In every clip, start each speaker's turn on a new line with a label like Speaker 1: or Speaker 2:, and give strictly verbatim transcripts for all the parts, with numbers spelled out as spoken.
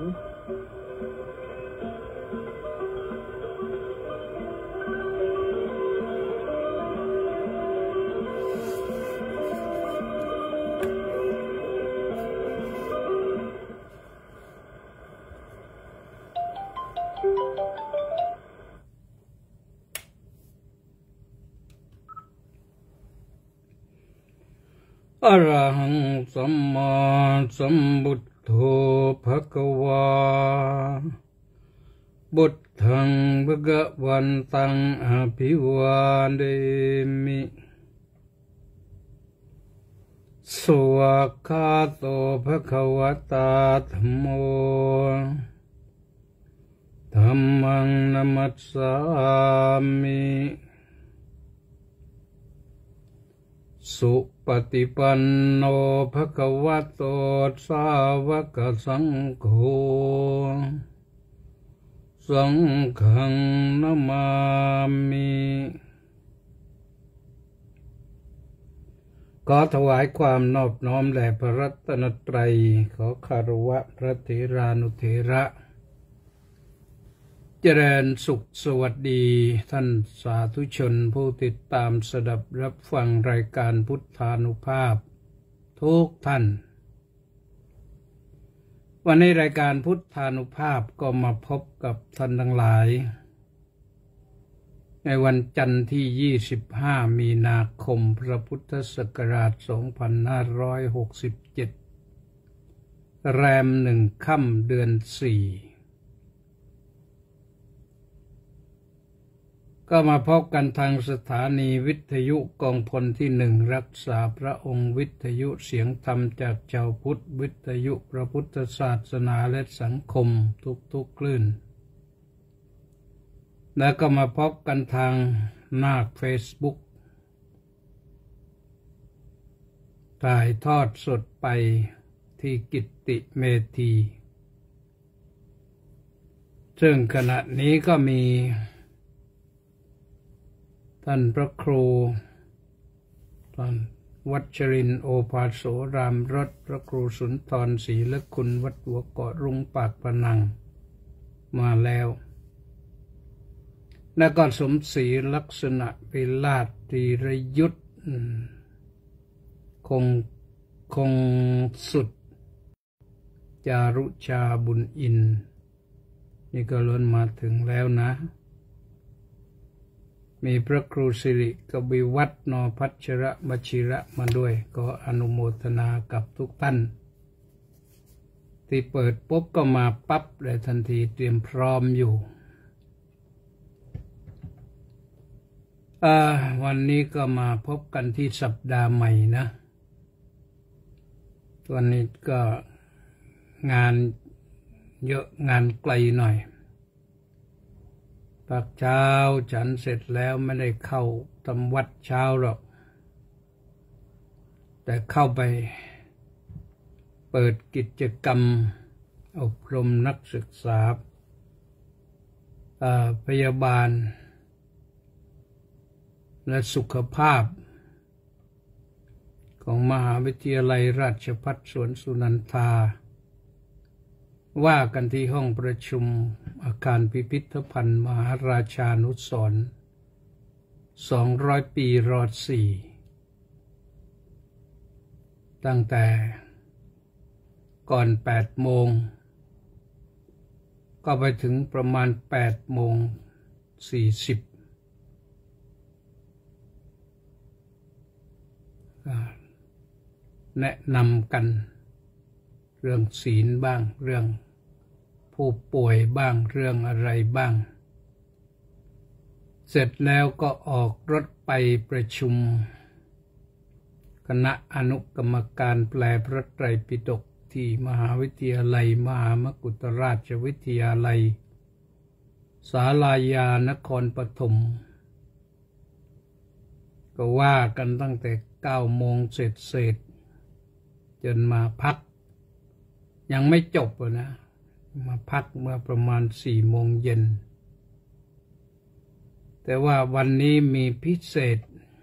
Speaker 1: อะระหังสัมมาสัมพุทโธภควาบุตถังภะคะวันตังอภิวาเทมิสวากขาโตภควตาธัมโมธัมมังนัมมัสสามิสุปฏิปันโนภควโตสาวกสังโฆสังฆังนะมามิขอถวายความนอบน้อมแด่พระรัตนตรัยขอคารวะพระเถรานุเถระเจริญสุขสวัสดีท่านสาธุชนผู้ติดตามสดับรับฟังรายการพุทธานุภาพทุกท่านวันนี้รายการพุทธานุภาพก็มาพบกับท่านทั้งหลายในวันจันทร์ที่ยี่สิบห้ามีนาคมพระพุทธศักราชสองพันห้าร้อยหกสิบเจ็ดแรมหนึ่งค่ำเดือนสี่ก็มาพบกันทางสถานีวิทยุกองพลที่หนึ่งรักษาพระองค์วิทยุเสียงธรรมจากชาวพุทธวิทยุพระพุทธศาสนาและสังคมทุกๆคลื่นแล้วก็มาพบกันทางหน้าเฟซบุ๊กถ่ายทอดสดไปที่กิตติเมธีซึ่งขณะนี้ก็มีท่านพระครูท่านวัชรินทร์โอภาโสรามรสพระครูสุนทรศรีละคุณวัดหัวเกาะรุงปากพนังมาแล้วแล้วก็สมศรีลักษณะวิลาศธีรยุทธคงคงสุดจารุชาบุญอินนี่ก็ล้นมาถึงแล้วนะมีพระครูสิริกบิวัฒน์นพัชระวชิระมาด้วยก็อนุโมทนากับทุกท่านที่เปิดปุ๊บก็มาปั๊บเลยทันทีเตรียมพร้อมอยู่วันนี้ก็มาพบกันที่สัปดาห์ใหม่นะวันนี้ก็งานเยอะงานไกลหน่อยพักเช้าฉันเสร็จแล้วไม่ได้เข้าทำวัดเช้าหรอกแต่เข้าไปเปิดกิจกรรมอบรมนักศึกษาพยาบาลและสุขภาพของมหาวิทยาลัยราชภัฏสวนสุนันทาว่ากันที่ห้องประชุมอาคารพิพิธภัณฑ์มหาราชานุสรณ์สองร้อยปีรอสี่ตั้งแต่ก่อนแปดโมงก็ไปถึงประมาณแปดโมงสี่สิบแนะนำกันเรื่องศีลบ้างเรื่องผู้ป่วยบ้างเรื่องอะไรบ้างเสร็จแล้วก็ออกรถไปประชุมคณะอนุกรรมการแปลพระไตรปิฎกที่มหาวิทยาลัยมหามกุฏราชวิทยาลัยศาลายานครปฐมก็ว่ากันตั้งแต่เก้าโมงเสร็จเสร็จจนมาพักยังไม่จบนะมาพักเมื่อประมาณสี่โมงเย็นแต่ว่าวันนี้มีพิเศษ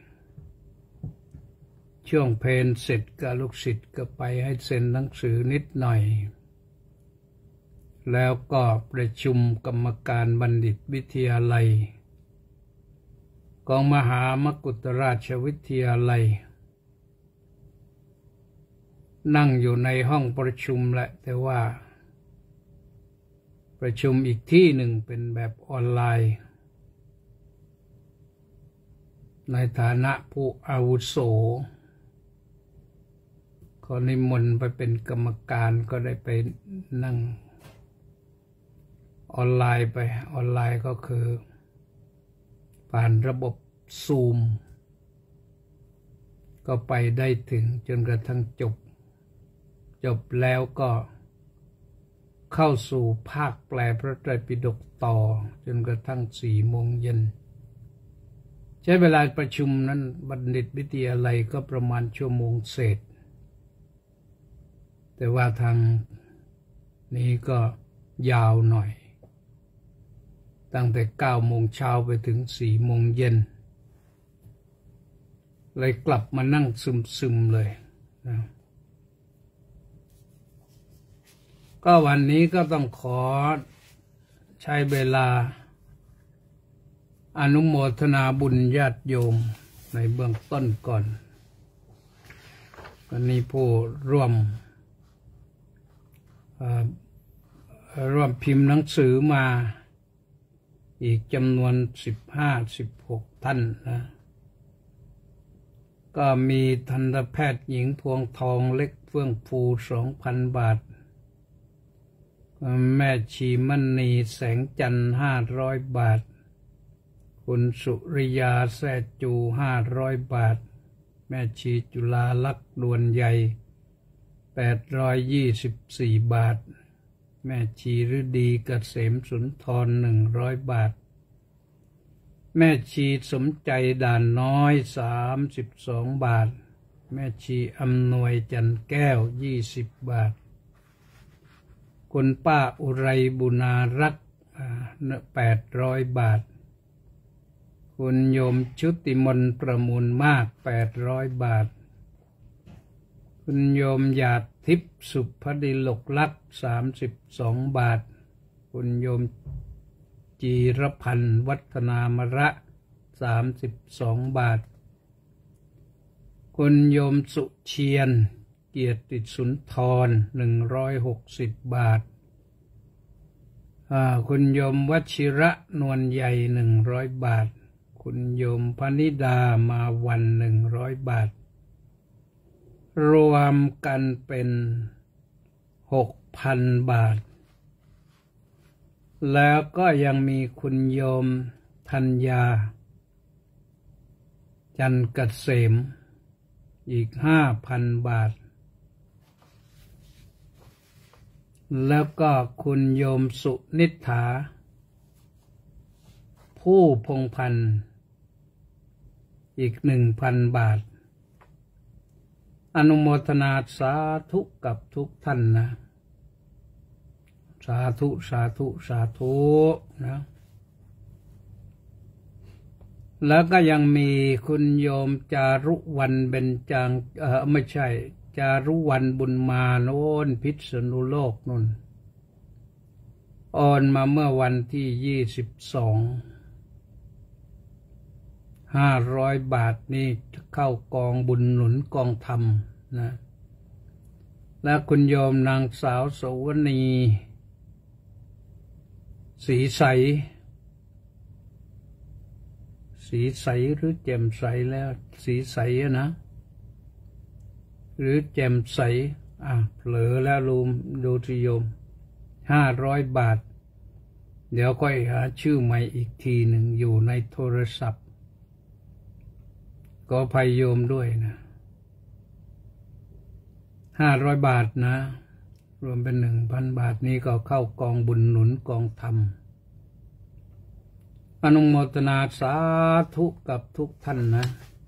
Speaker 1: ช่วงเพลเสร็จกับลูกศิษย์ก็ไปให้เซ็นหนังสือนิดหน่อยแล้วก็ประชุมกรรมการบัณฑิตวิทยาลัยของมหามกุฏราชวิทยาลัยนั่งอยู่ในห้องประชุมแหละแต่ว่าประชุมอีกที่หนึ่งเป็นแบบออนไลน์ในฐานะผู้อาวุโสก็นิมนต์ไปเป็นกรรมการก็ได้ไปนั่งออนไลน์ไปออนไลน์ก็คือผ่านระบบซูมก็ไปได้ถึงจนกระทั่งจบจบแล้วก็เข้าสู่ภาคแปลพระไตรปิฎกต่อจนกระทั่งสี่โมงเย็นใช้เวลาประชุมนั้นบัณฑิตวิทยาลัยก็ประมาณชั่วโมงเศษแต่ว่าทางนี้ก็ยาวหน่อยตั้งแต่เก้าโมงเช้าไปถึงสี่โมงเย็นเลยกลับมานั่งซึมๆเลยนะก็วันนี้ก็ต้องขอใช้เวลาอนุโมทนาบุญญาติโยมในเบื้องต้นก่อนวันนี้ผู้ร่วมร่วมพิมพ์หนังสือมาอีกจำนวนสิบห้าสิบหกท่านนะก็มีทันตแพทย์หญิงพวงทองเล็กเฟื่องฟูสองพันบาทแม่ชีมณีแสงจันทร์ห้าร้อยบาทคุณสุริยาแซ่จูห้าร้อยบาทแม่ชีจุฬาลักษณ์ดวนใหญ่แปดร้อยยี่สิบสี่บาทแม่ชีฤดีเกษมสุนทรหนึ่งร้อยบาทแม่ชีสมใจด่านน้อยสามสิบสองบาทแม่ชีอำนวยจันแก้วยี่สิบบาทคุณป้าอุไรบุนารักษ์แปดร้อยบาทคุณโยมชุติมนประมูลมากแปดร้อยบาทคุณโยมหยาดทิพย์สุภดิลกลักษ์สามสิบสองบาทคุณโยมจีรพันธ์วัฒนามระสามสิบสองบาทคุณโยมสุเชียนเกียรติสุนทรหนึ่งร้อยหกสิบบาทคุณโยมวชิระนวลใหญ่หนึ่งร้อยบาทคุณโยมพนิดามาวันหนึ่งร้อยบาทรวมกันเป็นหกพันบาทแล้วก็ยังมีคุณโยมธัญญาจันเกษมอีกห้าพันบาทแล้วก็คุณโยมสุนิษฐาผู้พงพันธ์อีกหนึ่งพันบาทอนุโมทนาสาธุกับทุกท่านนะสาธุสาธุสาธุนะแล้วก็ยังมีคุณโยมจารุวรรณเบญจางเออไม่ใช่จารุวรรณบุญมาโน้นพิษณุโลกนู่นโอนมาเมื่อวันที่ยี่สิบสองห้าร้อยบาทนี่เข้ากองบุญหนุนกองธรรมนะและคุณโยมนางสาวโสวณีสีใสสีใสหรือแจ่มใสแล้วสีใสนะหรือแจ่มใสอ่ะเผลอแล้วลืมดูสิโยมห้าร้อยบาทเดี๋ยวค่อยหาชื่อใหม่อีกทีหนึ่งอยู่ในโทรศัพท์ก็ภัยโยมด้วยนะห้าร้อยบาทนะรวมเป็นหนึ่งพันบาทนี้ก็เข้ากองบุญหนุนกองธรรมอนุโมทนาสาธุกับทุกท่านนะ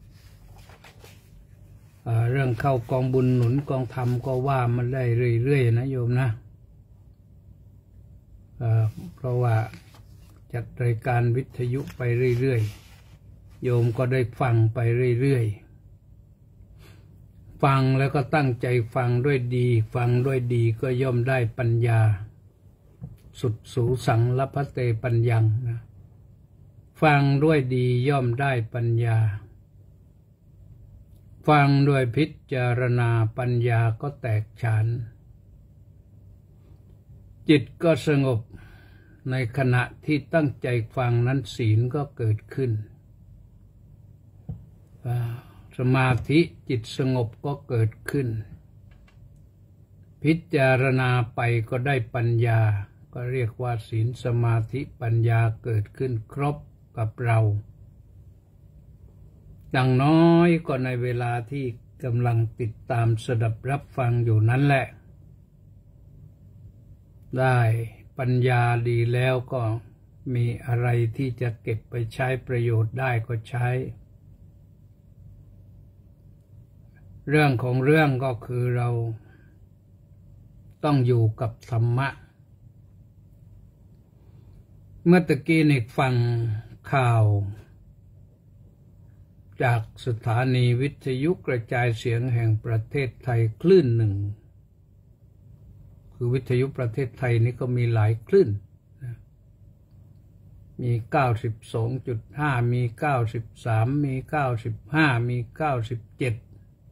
Speaker 1: เรื่องเข้ากองบุญหนุนกองธรรมก็ว่ามันได้เรื่อยๆนะโยมนะเพราะว่าจัดรายการวิทยุไปเรื่อยๆโยมก็ได้ฟังไปเรื่อยๆฟังแล้วก็ตั้งใจฟังด้วยดีฟังด้วยดีก็ย่อมได้ปัญญาสุดสูสังละพะเตปัญญังนะฟังด้วยดีย่อมได้ปัญญาฟังด้วยพิจารณาปัญญาก็แตกฉานจิตก็สงบในขณะที่ตั้งใจฟังนั้นศีลก็เกิดขึ้นสมาธิจิตสงบก็เกิดขึ้นพิจารณาไปก็ได้ปัญญาก็เรียกว่าศีลสมาธิปัญญาเกิดขึ้นครบกับเราดังน้อยก็ในเวลาที่กำลังติดตามสดับรับฟังอยู่นั้นแหละได้ปัญญาดีแล้วก็มีอะไรที่จะเก็บไปใช้ประโยชน์ได้ก็ใช้เรื่องของเรื่องก็คือเราต้องอยู่กับธรรมะเมื่อตะกี้นี่ฟังข่าวจากสถานีวิทยุกระจายเสียงแห่งประเทศไทยคลื่นหนึ่งคือวิทยุประเทศไทยนี่ก็มีหลายคลื่นมี เก้าสิบสองจุดห้า มี เก้าสิบสาม มี เก้าสิบห้า มี เก้าสิบเจ็ด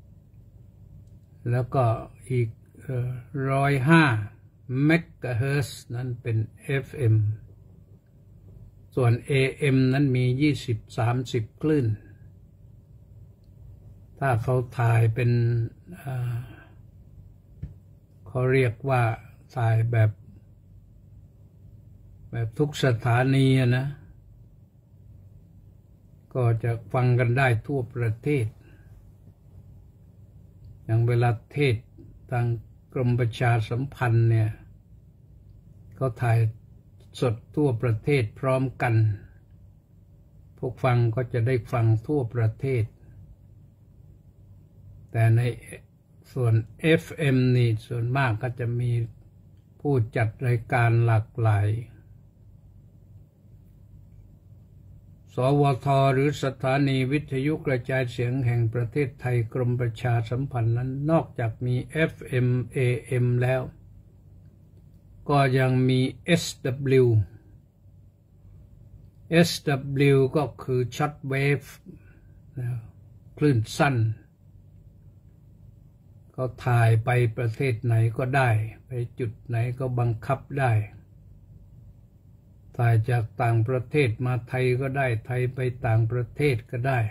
Speaker 1: แล้วก็อีกหนึ่งร้อยห้า เมกะเฮิรตซ์นั้นเป็น เอฟ เอ็ม ส่วน เอ เอ็ม นั้นมี ยี่สิบ สามสิบ คลื่นถ้าเขาถ่ายเป็นเขาเรียกว่าถ่ายแบบแบบทุกสถานีนะก็จะฟังกันได้ทั่วประเทศอย่างเวลาเทศทางกรมประชาสัมพันธ์เนี่ยเขาถ่ายสดทั่วประเทศพร้อมกันพวกฟังก็จะได้ฟังทั่วประเทศแต่ในส่วน เอฟ เอ็ม นี่ส่วนมากก็จะมีผู้จัดรายการหลากหลายสวทหรือสถานีวิทยุกระจายเสียงแห่งประเทศไทยกรมประชาสัมพันธ์นั้นนอกจากมี เอฟ เอ็ม เอ เอ็ม แล้วก็ยังมี เอส ดับเบิลยู เอส ดับเบิลยู ก็คือช็อตเวฟคลื่นสั้นก็ถ่ายไปประเทศไหนก็ได้ไปจุดไหนก็บังคับได้ถ่ายจากต่างประเทศมาไทยก็ได้ไทยไปต่างประเทศก็ได้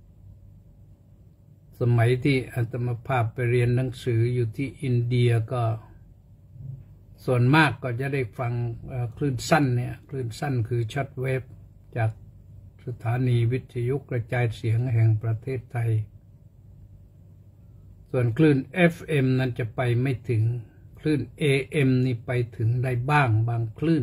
Speaker 1: สมัยที่อาตมาภาพไปเรียนหนังสืออยู่ที่อินเดียก็ส่วนมากก็จะได้ฟังคลื่นสั้นเนี่ยคลื่นสั้นคือช็อตเวฟจากสถานีวิทยุกระจายเสียงแห่งประเทศไทยส่วนคลื่น เอฟ เอ็ม นั้นจะไปไม่ถึงคลื่น เอ เอ็ม นี่ไปถึงได้บ้างบางคลื่น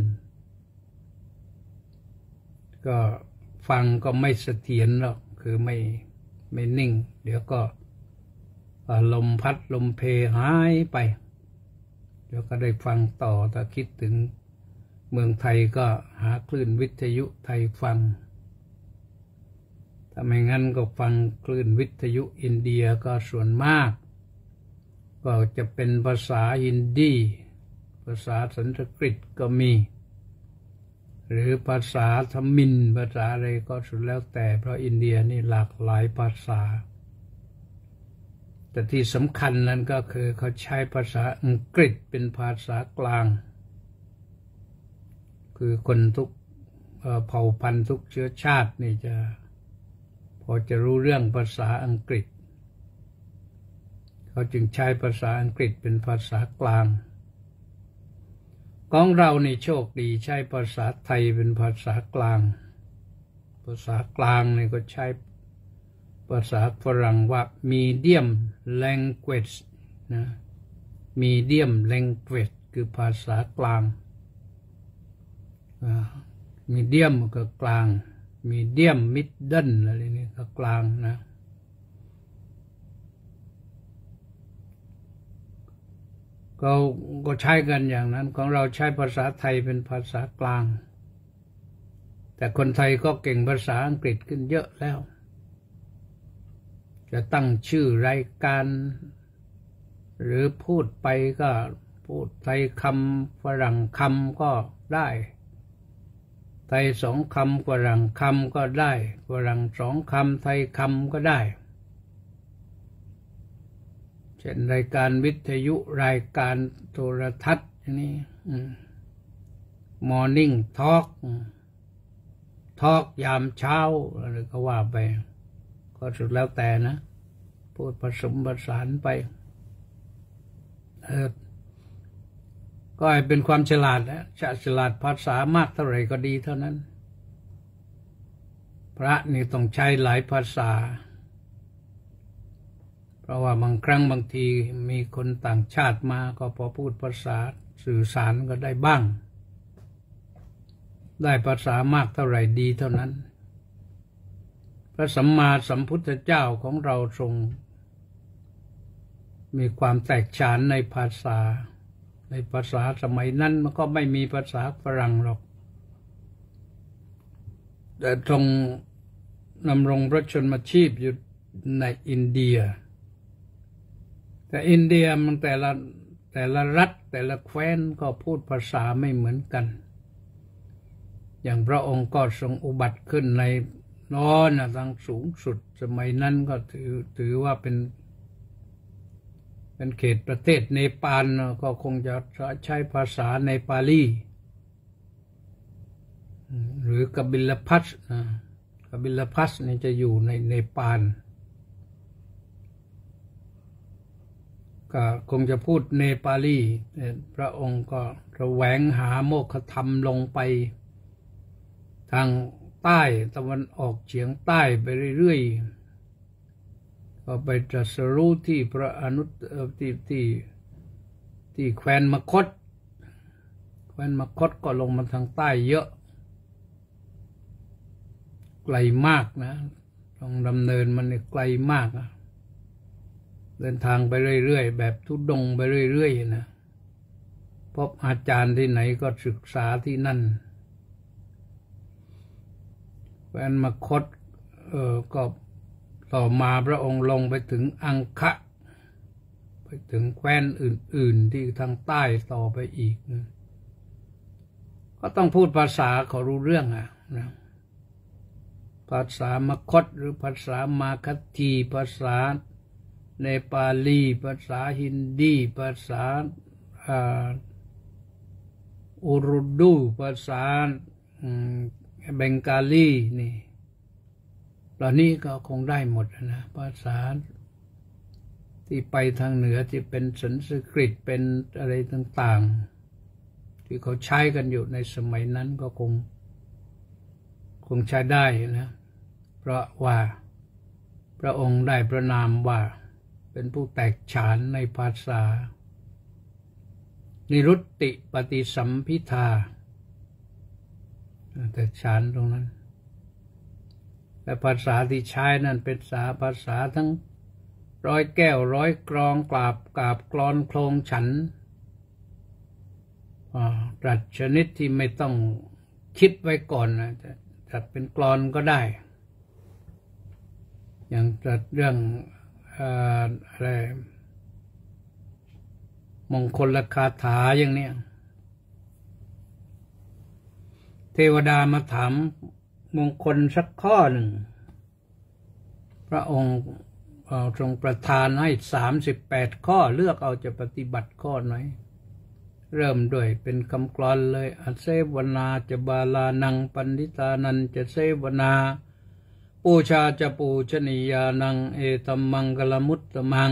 Speaker 1: ก็ฟังก็ไม่เสถียรหรอกคือไม่ไม่นิ่งเดี๋ยวก็ลมพัดลมเพหายไปเดี๋ยวก็ได้ฟังต่อถ้าคิดถึงเมืองไทยก็หาคลื่นวิทยุไทยฟังถ้าไม่งั้นก็ฟังคลื่นวิทยุอินเดียก็ส่วนมากก็จะเป็นภาษาฮินดีภาษาสันสกฤตก็มีหรือภาษาทมิฬภาษาอะไรก็สุดแล้วแต่เพราะอินเดียนี่หลากหลายภาษาแต่ที่สำคัญนั้นก็คือเขาใช้ภาษาอังกฤษเป็นภาษากลางคือคนทุกเผ่าพันธุ์ทุกเชื้อชาตินี่จะพอจะรู้เรื่องภาษาอังกฤษเขาจึงใช้ภาษาอังกฤษเป็นภาษากลางของเรานี่โชคดีใช้ภาษาไทยเป็นภาษากลางภาษากลางนี่ก็ใช้ภาษาฝรั่งว่า medium language นะ medium language คือภาษากลาง medium ก็กลาง medium middle อะไรนี่ก็กลางนะก็ก็ใช้กันอย่างนั้นของเราใช้ภาษาไทยเป็นภาษากลางแต่คนไทยก็เก่งภาษาอังกฤษขึ้นเยอะแล้วจะตั้งชื่อรายการหรือพูดไปก็พูดไทยคำฝรั่งคำก็ได้ไทยสองคำฝรั่งคำก็ได้ฝรั่งสองคำไทยคำก็ได้เช่นรายการวิทยุรายการโทรทัศน์อย่างนี้ Morning Talk ทอล์กยามเช้าอะไรก็ว่าไปก็สุดแล้วแต่นะพูดผสมผสานไปเออก็ให้เป็นความฉลาดนะจะฉลาดภาษามากเท่าไหร่ก็ดีเท่านั้นพระนี่ต้องใช้หลายภาษาเพราะว่าบางครั้งบางทีมีคนต่างชาติมาก็พอพูดภาษาสื่อสารก็ได้บ้างได้ภาษามากเท่าไหร่ดีเท่านั้นพระสัมมาสัมพุทธเจ้าของเราทรงมีความแตกฉานในภาษาในภาษาสมัยนั้นมันก็ไม่มีภาษาฝรั่งหรอกแต่ทรงนำรงพระชนมชีพอยู่ในอินเดียแต่อินเดียมันแต่ละแต่ละรัฐแต่ละแคว้นก็พูดภาษาไม่เหมือนกันอย่างพระองค์ก็ทรงอุบัติขึ้นในนอนทางสูงสุดสมัยนั้นก็ถือถือว่าเป็นเป็นเขตประเทศเนปาลก็คงจะใช้ภาษาในปาลีหรือกบิลพัสกบิลพัสนี่จะอยู่ในเนปาลก็คงจะพูดเนปาลีพระองค์ก็แสวงหาโมฆะธรรมลงไปทางใต้ตะวันออกเฉียงใต้ไปเรื่อยๆก็ไปตรัสรู้ที่พระอนุตที่ที่ที่แคว้นมคธแคว้นมคธก็ลงมาทางใต้เยอะไกลมากนะต้องดำเนินมันไกลมากนะเดินทางไปเรื่อยๆแบบทุดงไปเรื่อยๆนะพบอาจารย์ที่ไหนก็ศึกษาที่นั่นแคว้นมคธเออก็ต่อมาพระองค์ลงไปถึงอังคะไปถึงแคว้นอื่นๆที่ทางใต้ต่อไปอีกนะก็ต้องพูดภาษาเขารู้เรื่องอ่ะนะภาษามคธหรือภาษามาคัตถีภาษาเนปาลีภาษาฮินดีภาษาอูรุดูภาษาเบงกาลีนี่เหล่านี้ก็คงได้หมดนะภาษาที่ไปทางเหนือที่เป็นสันสกฤตเป็นอะไรต่างๆที่เขาใช้กันอยู่ในสมัยนั้นก็คงคงใช้ได้นะเพราะว่าพระองค์ได้พระนามว่าเป็นผู้แตกฉานในภาษานิรุตติปฏิสัมพิทาแตกฉานตรงนั้นและภาษาที่ใช้นั้นเป็นภาษาภาษาทั้งร้อยแก้วร้อยกรองกราบกราบกลอนโคลงฉันตรัสชนิดที่ไม่ต้องคิดไว้ก่อนนะจะจัดเป็นกลอนก็ได้อย่างจัดเรื่องอะไรมงคลคาถาอย่างเนี้ยเทวดามาถามมงคลสักข้อหนึ่งพระองค์ทรงประทานให้สามสิบแปดข้อเลือกเอาจะปฏิบัติข้อไหนเริ่มด้วยเป็นคำกลอนเลยอเสวนาจะบาลานังปันดิตานันจะเสวนาปูชาจะปูชนียานังเอตัมมังกลมุตตมัง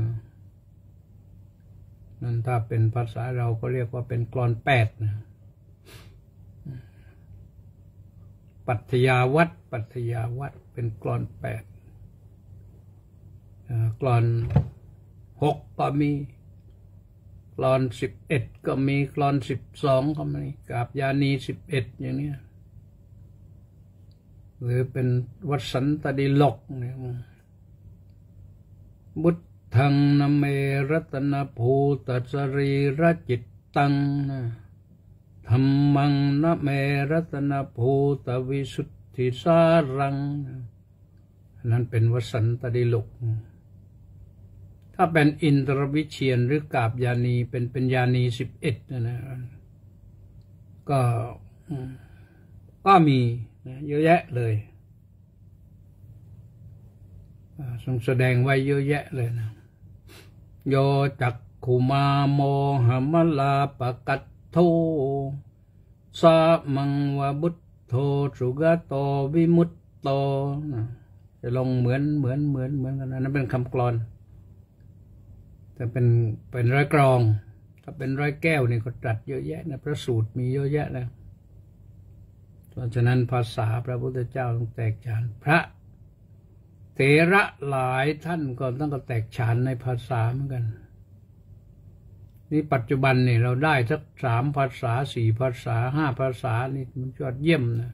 Speaker 1: นั่นถ้าเป็นภาษาเราก็เรียกว่าเป็นกลอนแปดนะปัทยาวัดปัทยาวัดเป็นกลอนแปดกลอนหกก็มีกลอนสิบเอ็ดก็มีกลอนสิบสองก็มีกาบยานีสิบเอ็ดอย่างนี้หรือเป็นวัสันตดิลกเนี่ยบุตทังนเมรัตนภูตสรีระจิตตังนะธรรมังนเมรัตนภูตวิสุทธิสารังนั้นเป็นวสันตดิลกถ้าเป็นอินทรวิเชียนหรือกาบยานีเป็นเป็นยานีสิบเอ็ดนะนะก็ก็มีเยอะแยะเลยทรงแสดงไว้เยอะแยะเลยนะโยจักขุมาโมหมลาปะกัตโทสะมังวะบุตโธสุกโตวิมุตโตจะลงเหมือนเหมือนเหมือนเหมือนกันนะนั่นเป็นคำกลอนแต่เป็นเป็นร้อยกรองถ้าเป็นร้อยแก้วนี่ก็ตรัสเยอะแยะนะพระสูตรมีเยอะแยะนะเพราะฉะนั้นภาษาพระพุทธเจ้าต้องแตกฉานพระเถระหลายท่านก็ต้องก็แตกฉานในภาษาเหมือนกันนี่ปัจจุบันนี่เราได้สักสามภาษาสี่ภาษาห้าภาษานี่มันยอดเยี่ยมนะ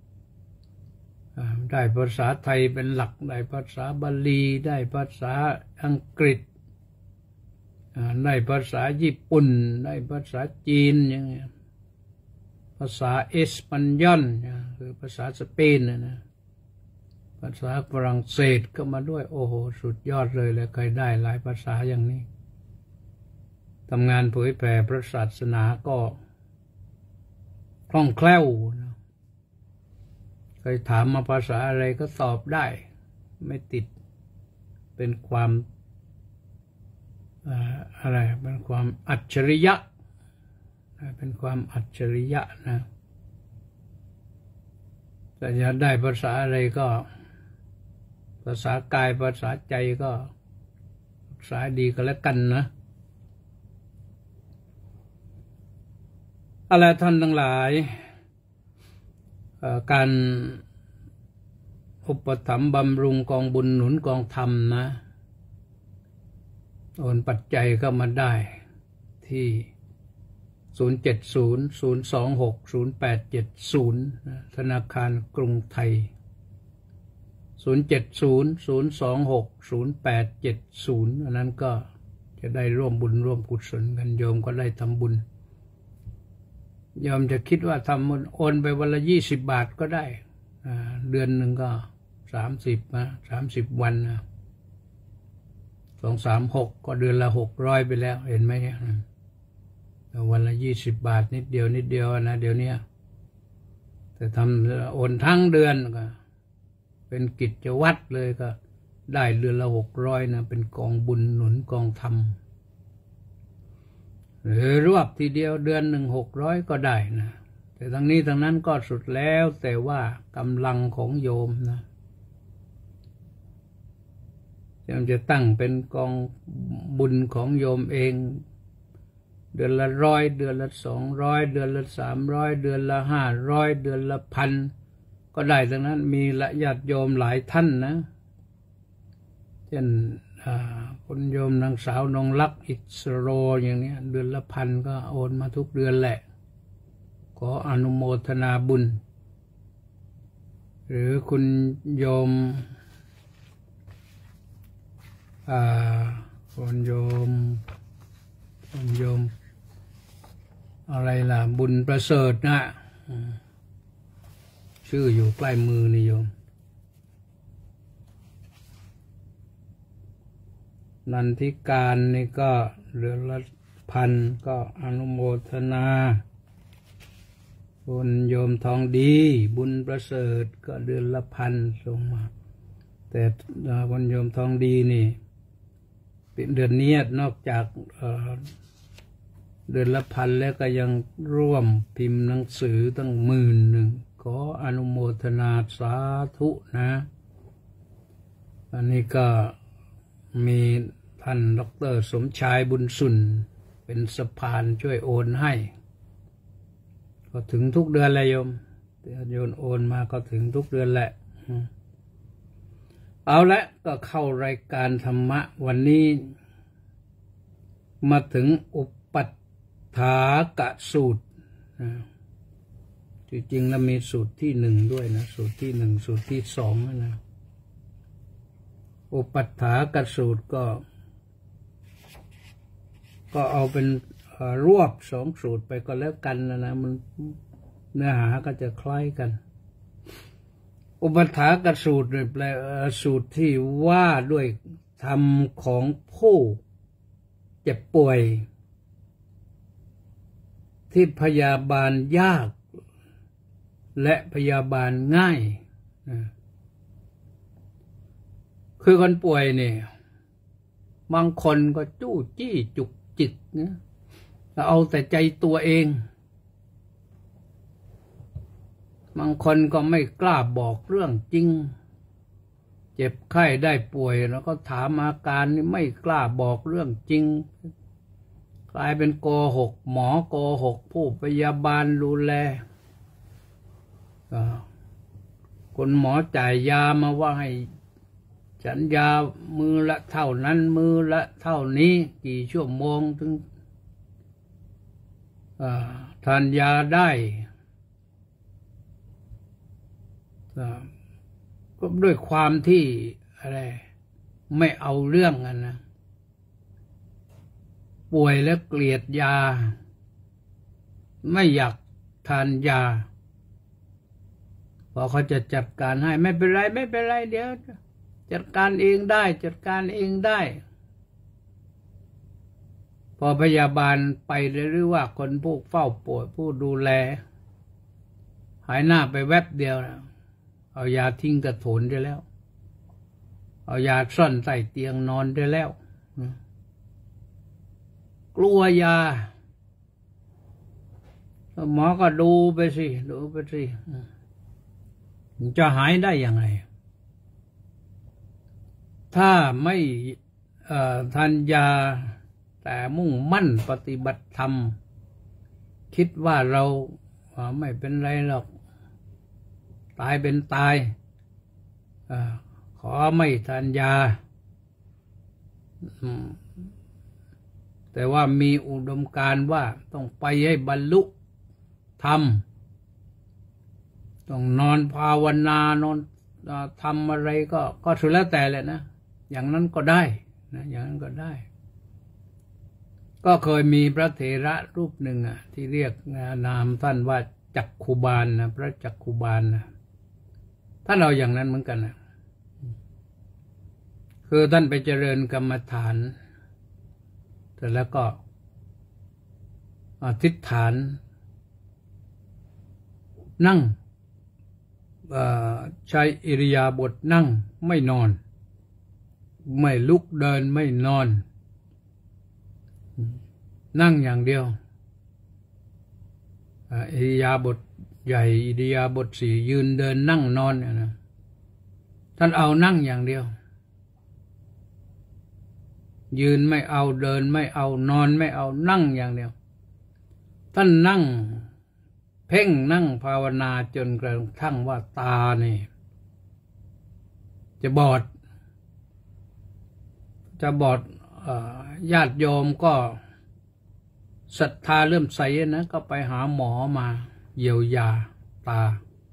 Speaker 1: ได้ภาษาไทยเป็นหลักได้ภาษาบาลีได้ภาษาอังกฤษได้ภาษาญี่ปุ่นได้ภาษาจีนอย่างเงี้ยภาษาเอสปันยอลคือภาษาสเปนนะนะภาษาฝรั่งเศสก็มาด้วยโอ้โหสุดยอดเลยเลยเคยได้หลายภาษาอย่างนี้ทำงานเผยแผ่พระศาสนาก็คล่องแคล่วนะเคยถามมาภาษาอะไรก็ตอบได้ไม่ติดเป็นความอะไรเป็นความอัจฉริยะเป็นความอัจฉริยะนะแต่จะได้ภาษาอะไรก็ภาษากายภาษาใจก็ภาษาดีก็แล้วกันนะอะไรท่านทั้งหลายการอุปถัมภ์บำรุงกองบุญหนุนกองธรรมนะโอนปัจจัยก็มาได้ที่ศูนย์ เจ็ด ศูนย์ ศูนย์ สอง หก ศูนย์ แปด เจ็ด ศูนย์ธนาคารกรุงไทยศูนย์ เจ็ด ศูนย์ ศูนย์ สอง หก ศูนย์ แปด เจ็ด ศูนย์อันนั้นก็จะได้ร่วมบุญร่วมกุศลกันโยมก็ได้ทำบุญโยมจะคิดว่าทำบุญโอนไปวันละยี่สิบบาทก็ได้เดือนหนึ่งก็สามสิบนะสามสิบวันนะสองสามหกก็เดือนละหกร้อยไปแล้วเห็นไหมเนี่ยวันละยี่สิบบาทนิดเดียวนิดเดียวนะเดี๋ยวนี้แต่ทำโอนทั้งเดือนก็เป็นกิจวัตรเลยก็ได้เดือนละหกร้อยนะเป็นกองบุญหนุนกองธรรมหรือรวบทีเดียวเดือนหนึ่งหกร้อยก็ได้นะแต่ทั้งนี้ทั้งนั้นก็สุดแล้วแต่ว่ากำลังของโยมนะโยมจะตั้งเป็นกองบุญของโยมเองเดือนละร้อยเดือนละสองร้อยเดือนละสามร้อยเดือนละห้าร้อยเดือนละพันก็ได้ทั้งนั้นมีละญาติโยมหลายท่านนะเช่นคุณโยมนางสาวนงลักษ์อิสโรอย่างนี้เดือนละพันก็โอนมาทุกเดือนแหละขออนุโมทนาบุญหรือคุณโยมคุณโยมคุณโยมอะไรล่ะบุญประเสริฐนะชื่ออยู่ใกล้มือนี่โยมนันทิการนี่ก็เดือนละพันก็อนุโมทนาคุณโยมทองดีบุญประเสริฐก็เดือนละพันส่งมาแต่คุณโยมทองดีนี่เป็นเดือนนี้นอกจากเดือนละพันแล้วก็ยังร่วมพิมพ์หนังสือตั้งหมื่นหนึ่งขออนุโมทนาสาธุนะอันนี้ก็มีท่านดร.สมชายบุญสุนเป็นสะพานช่วยโอนให้ก็ถึงทุกเดือนเลยโยมโยนโอนมาก็ถึงทุกเดือนแหละเอาละก็เข้ารายการธรรมะวันนี้มาถึงอุปัฏฐากสูตรจริงๆแล้วมีสูตรที่หนึ่งด้วยนะสูตรที่หนึ่งสูตรที่สองนะอุปัฏฐากสูตรก็ก็เอาเป็นรวบสองสูตรไปก็แล้วกันนะนะมันเนื้อหาก็จะคล้ายกันอุปัฏฐากสูตรแปลสูตรที่ว่าด้วยธรรมของผู้เจ็บป่วยที่พยาบาลยากและพยาบาลง่ายคือคนป่วยเนี่ยบางคนก็จู้จี้จุกจิกนะเอาแต่ใจตัวเองบางคนก็ไม่กล้าบอกเรื่องจริงเจ็บไข้ได้ป่วยแล้วก็ถามอาการนี่ไม่กล้าบอกเรื่องจริงกลายเป็นโกหกหมอโกหกผู้พยาบาลดูแลคนหมอจ่ายยามาว่าให้ฉันยามือละเท่านั้นมือละเท่านี้กี่ชั่วโมงถึงทานยาได้ก็ด้วยความที่อะไรไม่เอาเรื่องกันนะป่วยแล้วเกลียดยาไม่อยากทานยาพอเขาจะจัดการให้ไม่เป็นไรไม่เป็นไรเดี๋ยวจัดการเองได้จัดการเองได้พอพยาบาลไปหรือว่าคนผู้เฝ้าป่วยผู้ดูแลหายหน้าไปแวบเดียวนะเอายาทิ้งกระโถนได้แล้วเอายาซ่อนใต้เตียงนอนได้แล้วกลัวยาหมอก็ดูไปสิดูไปสิจะหายได้ยังไงถ้าไม่ทานยาแต่มุ่งมั่นปฏิบัติธรรมคิดว่าเราไม่เป็นไรหรอกตายเป็นตายขอไม่ทานยาแต่ว่ามีอุดมการณ์ว่าต้องไปให้บรรลุธรรมต้องนอนภาวนานอนทำอะไรก็ก็สุดแล้วแต่แหละนะอย่างนั้นก็ได้นะอย่างนั้นก็ได้ก็เคยมีพระเถระรูปหนึ่งอ่ะที่เรียกนามท่านว่าจักขุบาลนะพระจักขุบาลนะท่านเอาอย่างนั้นเหมือนกันนะคือท่านไปเจริญกรรมฐานแต่แล้วก็อธิษฐานนั่งใช้อิริยาบถนั่งไม่นอนไม่ลุกเดินไม่นอนนั่งอย่างเดียวอิริยาบถใหญ่อิริยาบถสี่ยืนเดินนั่งนอนเนี่ยนะท่านเอานั่งอย่างเดียวยืนไม่เอาเดินไม่เอานอนไม่เอานั่งอย่างเดียวท่านนั่งเพ่งนั่งภาวนาจนกระทั่งว่าตานี่จะบอดจะบอดญาติโยมก็ศรัทธาเริ่มใสนะก็ไปหาหมอมาเยียวยาตา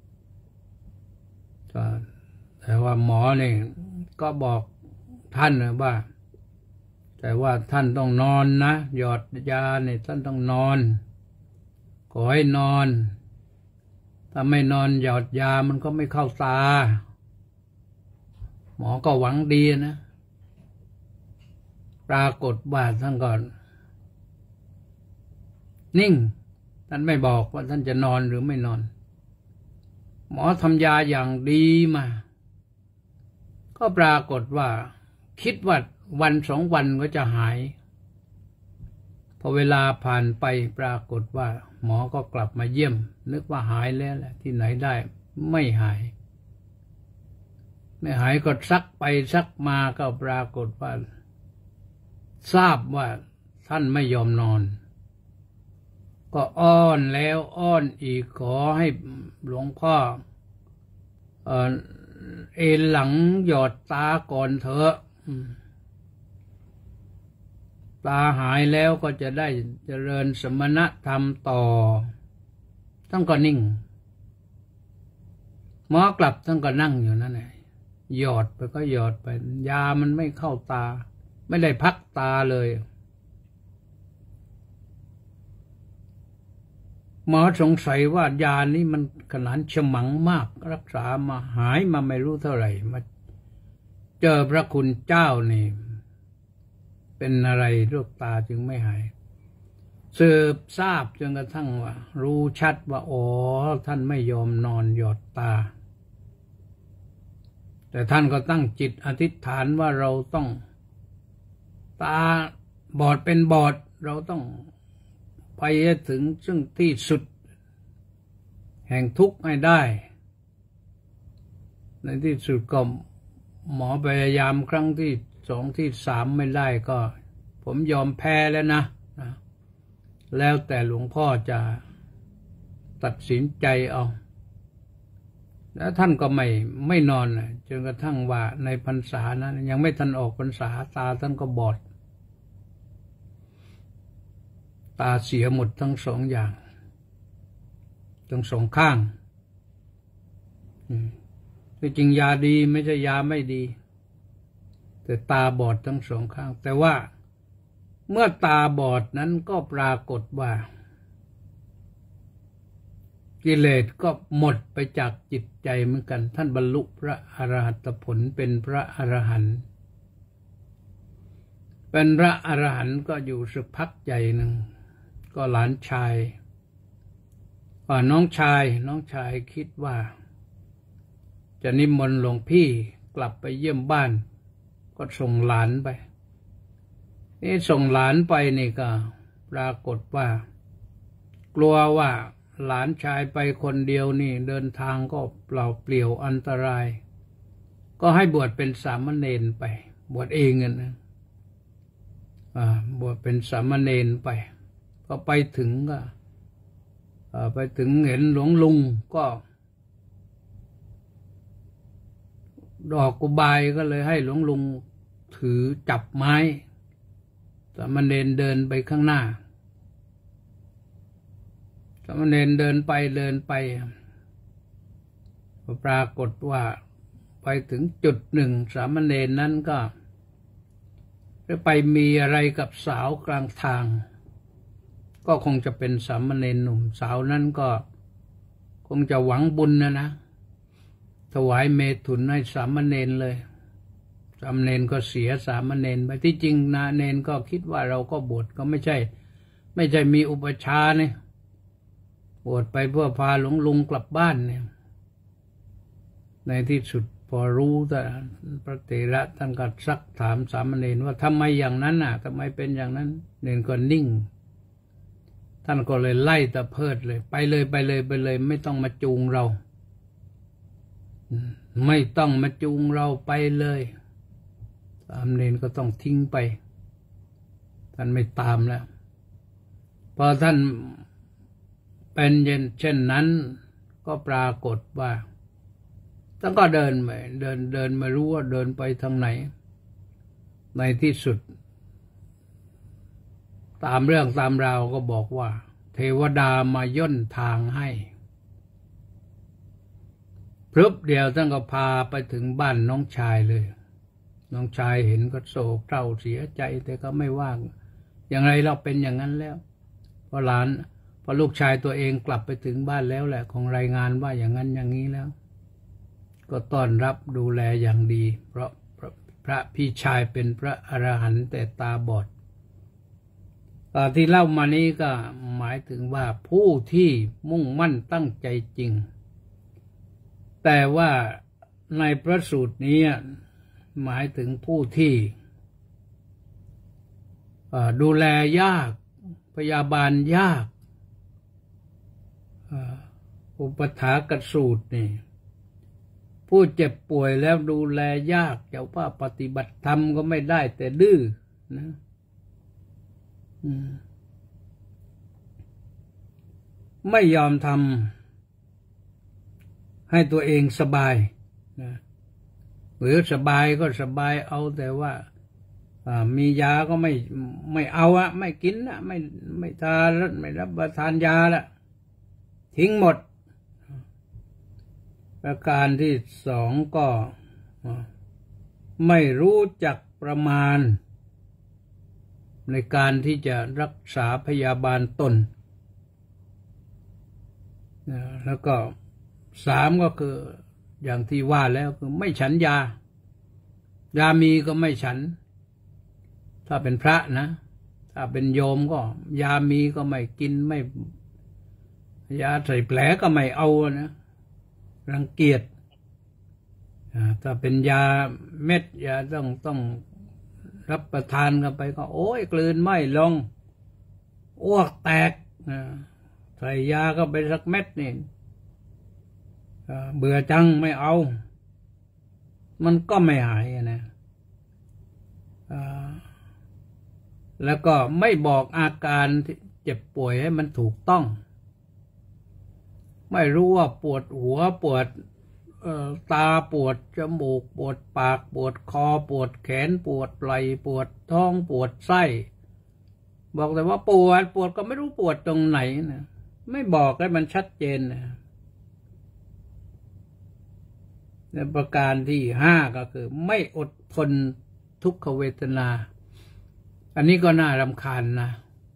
Speaker 1: แต่ว่าหมอเนี่ยก็บอกท่านนะว่าแต่ว่าท่านต้องนอนนะหยอดยาเนี่ยท่านต้องนอนขอให้นอนถ้าไม่นอนหยอดยามันก็ไม่เข้าตาหมอก็หวังดีนะปรากฏว่าท่านก่อนนิ่งท่านไม่บอกว่าท่านจะนอนหรือไม่นอนหมอทำยาอย่างดีมาก็ปรากฏว่าคิดว่าวันสองวันก็จะหายพอเวลาผ่านไปปรากฏว่าหมอก็กลับมาเยี่ยมนึกว่าหายแล้วแหละที่ไหนได้ไม่หายไม่หายก็ซักไปซักมาก็ปรากฏว่าทราบว่าท่านไม่ยอมนอนก็อ้อนแล้วอ้อนอีกขอให้หลวงพ่อเอ่อเอนหลังหยอดตาก่อนเถอะตาหายแล้วก็จะได้เจริญสมณธรรมต่อท่านก็นิ่งหมอกลับท่านก็นั่งอยู่นั่นแหละหยอดไปก็หยอดไปยามันไม่เข้าตาไม่ได้พักตาเลยหมอสงสัยว่ายานี้มันขนาดฉมังมากรักษามาหายมาไม่รู้เท่าไหร่มาเจอพระคุณเจ้านี่เป็นอะไรโรคตาจึงไม่หายสืบทราบจนกระทั่งว่ารู้ชัดว่าอ๋อท่านไม่ยอมนอนหยอดตาแต่ท่านก็ตั้งจิตอธิษฐานว่าเราต้องตาบอดเป็นบอดเราต้องไปให้ถึงซึ่งที่สุดแห่งทุกข์ให้ได้ในที่สุดก็หมอพยายามครั้งที่สองที่สามไม่ได้ก็ผมยอมแพ้แล้วนะนะแล้วแต่หลวงพ่อจะตัดสินใจเอาแล้วท่านก็ไม่ไม่นอนจนกระทั่งว่าในพรรษานั้นยังไม่ทันออกพรรษาตาท่านก็บอดตาเสียหมดทั้งสองอย่างทั้งสองข้างที่จริงยาดีไม่ใช่ยาไม่ดีแต่ตาบอดทั้งสองข้างแต่ว่าเมื่อตาบอดนั้นก็ปรากฏว่ากิเลสก็หมดไปจากจิตใจเหมือนกันท่านบรรลุพระอรหัตผลเป็นพระอรหันต์เป็นพระอรหันต์ก็อยู่สักพักใหญ่หนึ่งก็หลานชายว่าน้องชายน้องชายคิดว่าจะนิมนต์หลวงพี่กลับไปเยี่ยมบ้านก็ส่งหลานไปนี่ส่งหลานไปนี่ก็ปรากฏว่ากลัวว่าหลานชายไปคนเดียวนี่เดินทางก็เปล่าเปลี่ยวอันตรายก็ให้บวชเป็นสามเณรไปบวชเองนะอ่าบวชเป็นสามเณรไปก็ไปถึงก็ไปถึงเห็นหลวงลุงก็ดอกกุบายก็เลยให้หลวงลุงถือจับไม้สามเณรเดินไปข้างหน้าสามเณรเดินไปเดินไปปรากฏว่าไปถึงจุดหนึ่งสามเณรนั้นก็ไปมีอะไรกับสาวกลางทางก็คงจะเป็นสามเณรหนุ่มสาวนั้นก็คงจะหวังบุญนะนะถวายเมถุนให้สามเณรเลยสามเณรก็เสียสามเณรไปที่จริงนะเณรก็คิดว่าเราก็บวชก็ไม่ใช่ไม่ใช่มีอุปชาเนี่ยบวชไปเพื่อพาหลวงลุงกลับบ้านเนี่ยในที่สุดพอรู้แต่พระเถระท่านก็ซักถามสามเณรว่าทำไมอย่างนั้นน่ะทำไมเป็นอย่างนั้นเณรก็นิ่งท่านก็เลยไล่ตะเพิดเลยไปเลยไปเลยไปเลยไม่ต้องมาจูงเราไม่ต้องมาจูงเราไปเลยสามเณรก็ต้องทิ้งไปท่านไม่ตามแล้วพอท่านเป็นเช่นนั้นก็ปรากฏว่าท่านก็เดินไปเดินเดินไม่รู้ว่าเดินไปทางไหนในที่สุดตามเรื่องตามราวก็บอกว่าเทวดามาย่นทางให้พรึบเดียวท่านก็พาไปถึงบ้านน้องชายเลยน้องชายเห็นก็โศกเศร้าเสียใจแต่ก็ไม่ว่างอย่างไรเราเป็นอย่างนั้นแล้วพอหลานพอลูกชายตัวเองกลับไปถึงบ้านแล้วแหละคงรายงานว่าอย่างนั้นอย่างนี้แล้วก็ต้อนรับดูแลอย่างดีเพราะพระพี่ชายเป็นพระอรหันต์แต่ตาบอดที่เล่ามานี้ก็หมายถึงว่าผู้ที่มุ่งมั่นตั้งใจจริงแต่ว่าในพระสูตรนี้หมายถึงผู้ที่ดูแลยากพยาบาลยากอุปถากสูตรนี่ผู้เจ็บป่วยแล้วดูแลยากเจ้าว่าปฏิบัติธรรมก็ไม่ได้แต่ดื้อนะไม่ยอมทำให้ตัวเองสบายนะหรือสบายก็สบายเอาแต่ว่ามียาก็ไม่ไม่เอาอะไม่กินอะไม่ไม่ทานไม่รับประทานยาละทิ้งหมดประการที่สองก็ไม่รู้จักประมาณในการที่จะรักษาพยาบาลตนแล้วก็สามก็คืออย่างที่ว่าแล้วคือไม่ฉันยายามีก็ไม่ฉันถ้าเป็นพระนะถ้าเป็นโยมก็ยามีก็ไม่กินไม่ยาใส่แผลก็ไม่เอานะรังเกียจถ้าเป็นยาเม็ดยาต้องต้องรับประทานกันไปก็โอ้ยกลืนไม่ลงอ้วกแตกใส่ยาก็ไปสักเม็ดนี่เบื่อจังไม่เอามันก็ไม่หายนะแล้วก็ไม่บอกอาการที่เจ็บป่วยให้มันถูกต้องไม่รู้ว่าปวดหัวปวดตาปวดจมูกปวดปากปวดคอปวดแขนปวดไหล่ปวดท้องปวดไส้บอกแต่ว่าปวดปวดก็ไม่รู้ปวดตรงไหนนะไม่บอกให้มันชัดเจนนะในประการที่ห้าก็คือไม่อดทนทุกขเวทนาอันนี้ก็น่ารำคาญนะ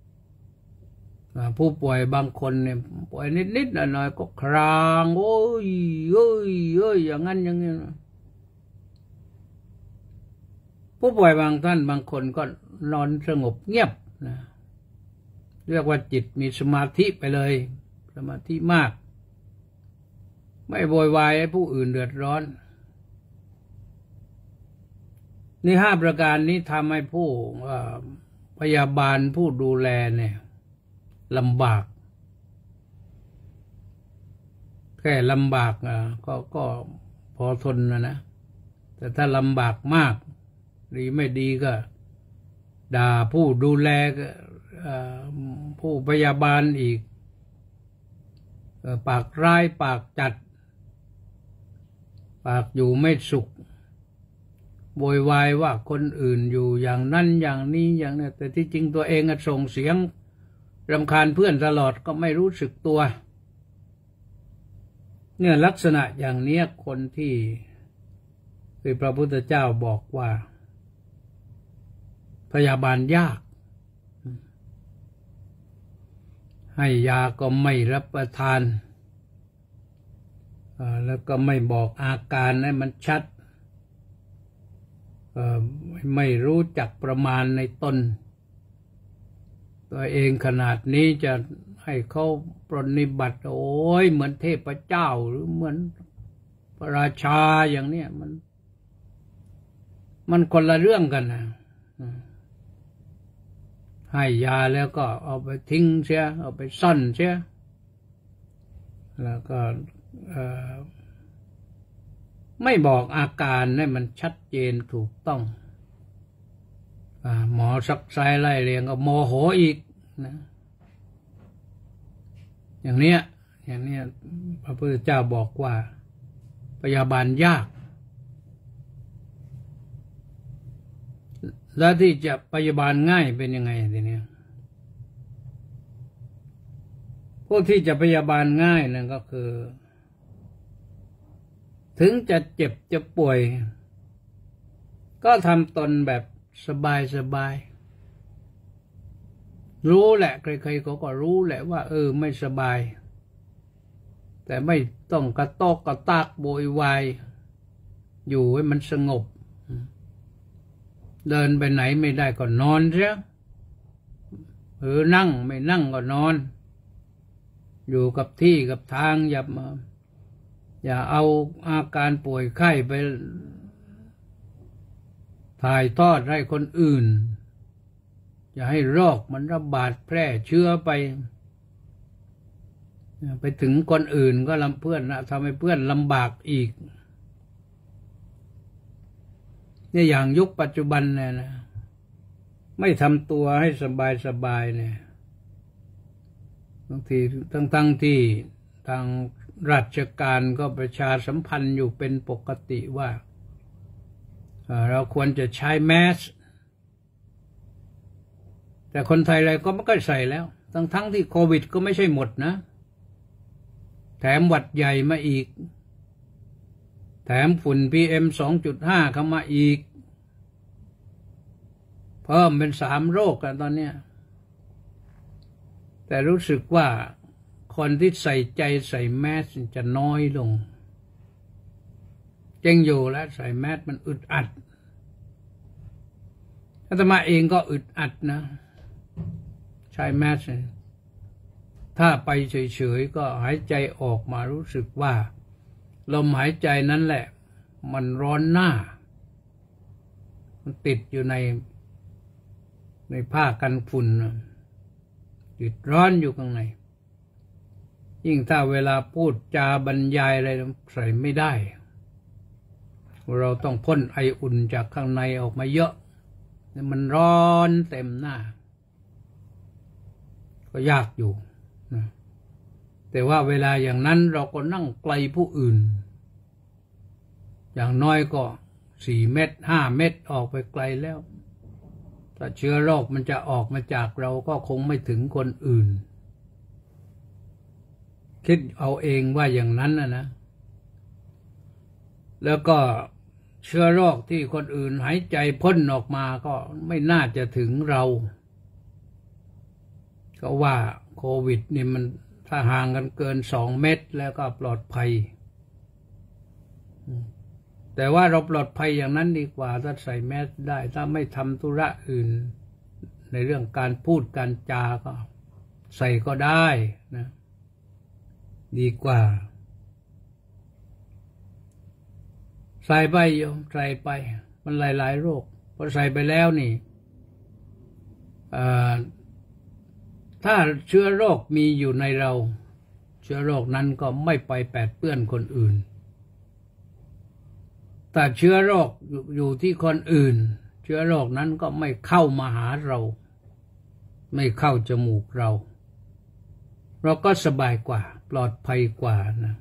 Speaker 1: ผู้ป่วยบางคนเนี่ยป่วยนิดๆหน่อยๆก็ครางโอ้ยเอ้ยเอ้ยอย่างนั้นอย่างนี้ผู้ป่วยบางท่านบางคนก็นอนสงบเงียบนะเรียกว่าจิตมีสมาธิไปเลยสมาธิมากไม่โวยวายให้ผู้อื่นเดือดร้อนนี่ห้าประการนี้ทำให้ผู้พยาบาลผู้ดูแลเนี่ยลำบากแค่ลำบากอ่ะก็ก็พอทนนะนะแต่ถ้าลำบากมากดีไม่ดีก็ด่าผู้ดูแลผู้พยาบาลอีกปากร้ายปากจัดปากอยู่ไม่สุขโวยวายว่าคนอื่นอยู่อย่างนั้นอย่างนี้อย่างนี้แต่ที่จริงตัวเองส่งเสียงรำคาญเพื่อนตลอดก็ไม่รู้สึกตัวเนี่ยลักษณะอย่างนี้คนที่คือพระพุทธเจ้าบอกว่าพยาบาลยากให้ยาก็ไม่รับประทานแล้วก็ไม่บอกอาการให้มันชัดไม่รู้จักประมาณในตนตัวเองขนาดนี้จะให้เขาปรนนิบัติโอ้ยเหมือนเทพเจ้าหรือเหมือนพระราชาอย่างเนี้ยมันมันคนละเรื่องกันนะให้ยาแล้วก็เอาไปทิ้งเสียเอาไปซ่อนเสียแล้วก็ไม่บอกอาการให้มันชัดเจนถูกต้องหมอซักไซไล่เรียงก็โมโหอีกนะอย่างเนี้ยอย่างเนี้ยพระพุทธเจ้าบอกว่าพยาบาลยากแล้วที่จะพยาบาลง่ายเป็นยังไงทีเนี้ยพวกที่จะพยาบาลง่ายนั่นก็คือถึงจะเจ็บจะป่วยก็ทำตนแบบสบายสบายรู้แหละใครๆเขาก็รู้แหละว่าเออไม่สบายแต่ไม่ต้องกระตอกกระตากโวยวายอยู่ให้มันสงบเดินไปไหนไม่ได้ก็นอนเสียหรือนั่งไม่นั่งก็นอนอยู่กับที่กับทางอย่ามาอย่าเอาอาการป่วยไข้ไปถ่ายทอดให้คนอื่นอย่าให้โรคมันระบาดแพร่เชื้อไปไปถึงคนอื่นก็ลำเพื่อนนะทำให้เพื่อนลำบากอีกเนี่ยอย่างยุคปัจจุบันเนี่ยนะไม่ทำตัวให้สบายสบายเนี่ยบางทีทั้งๆที่ทางราชการก็ประชาสัมพันธ์อยู่เป็นปกติว่าเราควรจะใช้แมสแต่คนไทยอะไรก็ไม่ค่อยใส่แล้วทั้งทั้งที่โควิดก็ไม่ใช่หมดนะแถมหวัดใหญ่มาอีกแถมฝุ่น พี เอ็ม สองจุดห้า เข้ามาอีกเพิ่มเป็นสามโรคกันตอนเนี้ยแต่รู้สึกว่าคนที่ใส่ใจใส่แมสจะน้อยลงเจงอยู่แล้วใส่แมสมันอึดอัดอาตมาเองก็อึดอัดนะใช้แมสถ้าไปเฉยๆก็หายใจออกมารู้สึกว่าลมหายใจนั้นแหละมันร้อนหน้ามันติดอยู่ในในผ้ากันฝุ่นติดร้อนอยู่ข้างในยิ่งถ้าเวลาพูดจาบรรยายอะไรใส่ไม่ได้เราต้องพ่นไออุ่นจากข้างในออกมาเยอะมันร้อนเต็มหน้าก็ยากอยู่นะแต่ว่าเวลาอย่างนั้นเราก็นั่งไกลผู้อื่นอย่างน้อยก็สี่เมตรห้าเมตรออกไปไกลแล้วถ้าเชื้อโรคมันจะออกมาจากเราก็คงไม่ถึงคนอื่นคิดเอาเองว่าอย่างนั้นนะนะแล้วก็เชื้อโรคที่คนอื่นหายใจพ่นออกมาก็ไม่น่าจะถึงเราก็ว่าโควิดนี่มันถ้าห่างกันเกินสองเมตรแล้วก็ปลอดภัยแต่ว่าเราปลอดภัยอย่างนั้นดีกว่าถ้าใส่แมสได้ถ้าไม่ทำธุระอื่นในเรื่องการพูดการจาก็ใส่ก็ได้นะดีกว่าใส่ไปโยมใส่ไปมันหลายๆโรคพอใส่ไปแล้วนี่ถ้าเชื้อโรคมีอยู่ในเราเชื้อโรคนั้นก็ไม่ไปแปดเปื้อนคนอื่นแต่เชื้อโรคอยู่ที่คนอื่นเชื้อโรคนั้นก็ไม่เข้ามาหาเราไม่เข้าจมูกเราเราก็สบายกว่าปลอดภัยกว่านะ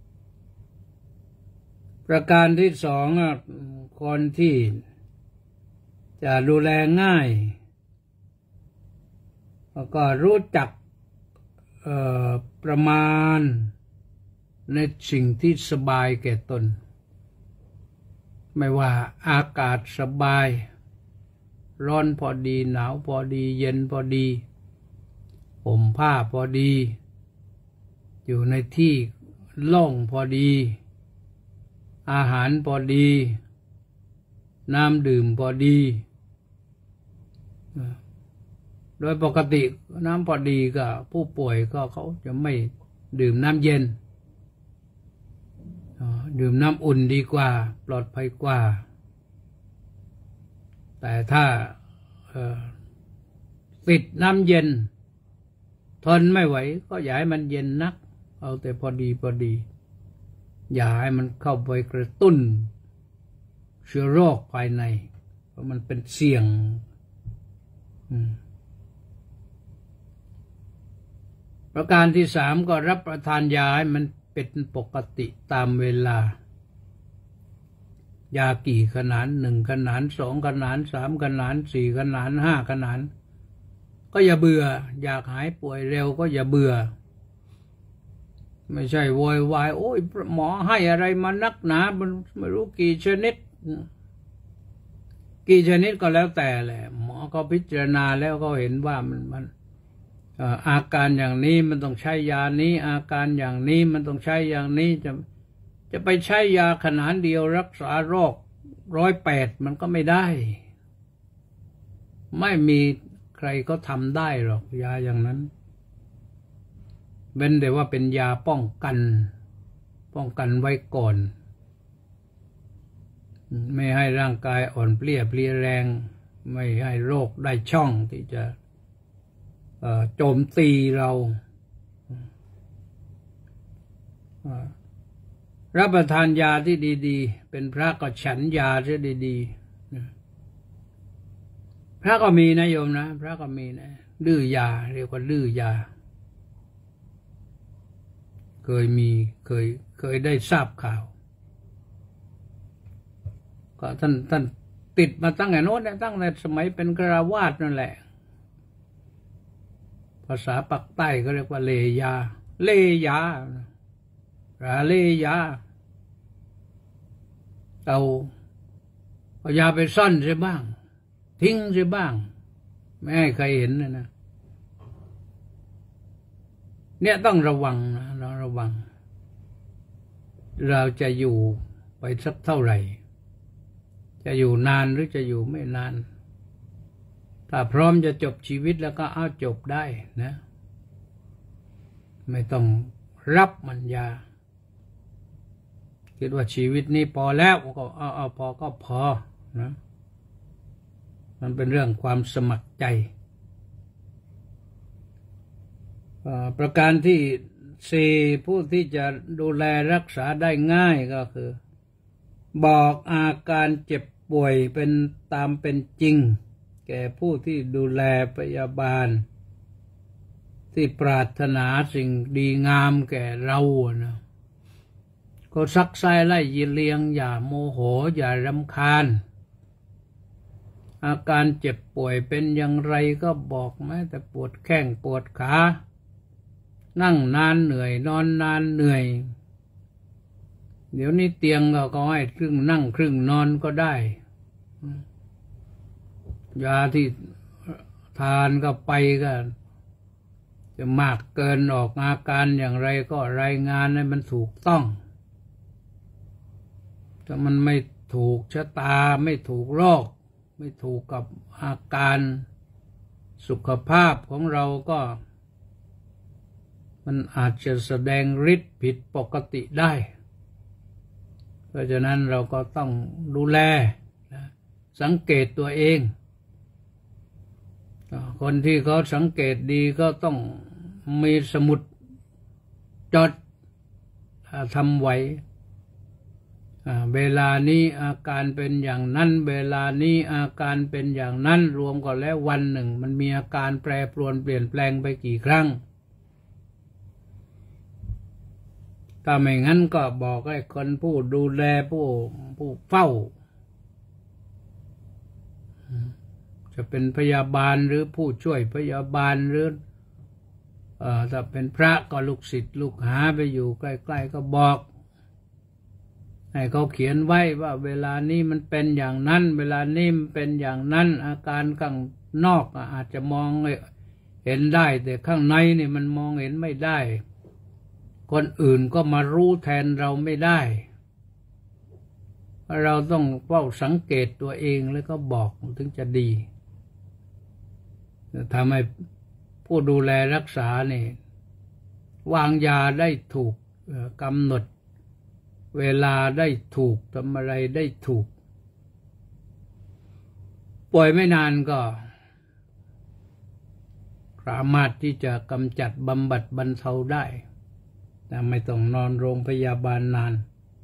Speaker 1: ประการที่สองคนที่จะดูแลง่ายแล้วก็รู้จักประมาณในสิ่งที่สบายแก่ตนไม่ว่าอากาศสบายร้อนพอดีหนาวพอดีเย็นพอดีห่มผ้าพอดีอยู่ในที่โล่งพอดีอาหารพอดีน้ำดื่มพอดีโดยปกติน้ำพอดีก็ผู้ป่วยก็เขาจะไม่ดื่มน้ำเย็นดื่มน้ำอุ่นดีกว่าปลอดภัยกว่าแต่ถ้าติดน้ำเย็นทนไม่ไหวก็อย่าให้มันเย็นนักเอาแต่พอดีพอดีอย่าให้มันเข้าไปกระตุ้นเชื้อโรคภายในเพราะมันเป็นเสี่ยงประการที่สามก็รับประทานยาให้มันเป็นปกติตามเวลายากี่ขนาดหนึ่งขนาดสองขนาดสามขนาดสี่ขนาดห้าขนาดก็อย่าเบื่ออยากหายป่วยเร็วก็อย่าเบื่อไม่ใช่โวยวายโอ้ยหมอให้อะไรมานักหนามันไม่รู้กี่ชนิดกี่ชนิดก็แล้วแต่แหละหมอก็พิจารณาแล้วก็เห็นว่ามันมันอาการอย่างนี้มันต้องใช้ยานี้อาการอย่างนี้มันต้องใช้อย่างนี้จะจะไปใช้ยาขนาดเดียวรักษาโรคร้อยแปดมันก็ไม่ได้ไม่มีใครก็ทำได้หรอกยาอย่างนั้นเป็นแต่ว่าเป็นยาป้องกันป้องกันไว้ก่อนไม่ให้ร่างกายอ่อนเปลี้ยเพลียแรงไม่ให้โรคได้ช่องที่จะโจมตีเรารับประทานยาที่ดีๆเป็นพระก็ฉันยาที่ดีๆพระก็มีนะโยมนะพระก็มีนะดื้อยาเรียกว่าดื้อยาเคยมีเคยเคยได้ทราบข่าวก็ท่านท่านติดมาตั้งแต่โน้นตั้งแต่สมัยเป็นฆราวาสนั่นแหละภาษาปักใต้ก็เรียกว่าเลยาเลยาราเลยาเอาเอายาไปซ่อนใช่บ้างทิ้งใช่บ้างไม่ให้ใครเห็นนะนะเนี่ยต้องระวังนะเราระวังเราจะอยู่ไปสักเท่าไหร่จะอยู่นานหรือจะอยู่ไม่นานถ้าพร้อมจะจบชีวิตแล้วก็เอาจบได้นะไม่ต้องรับมันยาคิดว่าชีวิตนี้พอแล้วก็เอาเอาพอก็พอนะมันเป็นเรื่องความสมัครใจประการที่สี่ผู้ที่จะดูแลรักษาได้ง่ายก็คือบอกอาการเจ็บป่วยเป็นตามเป็นจริงแก่ผู้ที่ดูแลพยาบาลที่ปรารถนาสิ่งดีงามแก่เรานะก็ซักไซ้ไล่ยีเลียงอย่าโมโหอย่ารำคาญอาการเจ็บป่วยเป็นอย่างไรก็บอกแม้แต่ปวดแข้งปวดขานั่งนานเหนื่อยนอนนานเหนื่อยเดี๋ยวนี้เตียงเราก็ให้ครึ่งนั่งครึ่งนอนก็ได้ยาที่ทานก็ไปก็จะมากเกินออกอาการอย่างไรก็รายงานให้มันถูกต้องถ้ามันไม่ถูกชะตาไม่ถูกโรคไม่ถูกกับอาการสุขภาพของเราก็มันอาจจะแสดงฤทธิ์ผิดปกติได้เพราะฉะนั้นเราก็ต้องดูแลนะสังเกตตัวเองคนที่เขาสังเกตดีก็ต้องมีสมุดจดทำไว้เวลานี้อาการเป็นอย่างนั้นเวลานี้อาการเป็นอย่างนั้นรวมกันแล้ววันหนึ่งมันมีอาการแปรปรวนเปลี่ยนแปลงไปกี่ครั้งถ้าไม่งั้นก็บอกให้คนผู้ดูแลผู้ผู้เฝ้าจะเป็นพยาบาลหรือผู้ช่วยพยาบาลหรือเอ่อถ้าเป็นพระก็ลูกศิษย์ลูกหาไปอยู่ใกล้ๆก็บอกให้เขาเขียนไว้ว่าเวลานี้มันเป็นอย่างนั้นเวลานี้มันเป็นอย่างนั้นอาการข้างนอกอาจจะมองเห็นได้แต่ข้างในนี่มันมองเห็นไม่ได้คนอื่นก็มารู้แทนเราไม่ได้เราต้องเฝ้าสังเกตตัวเองแล้วก็บอกถึงจะดีทำให้ผู้ดูแลรักษาเนี่ยวางยาได้ถูกกำหนดเวลาได้ถูกทำอะไรได้ถูกป่วยไม่นานก็สามารถที่จะกำจัดบำบัดบรรเทาได้แต่ไม่ต้องนอนโรงพยาบาลนาน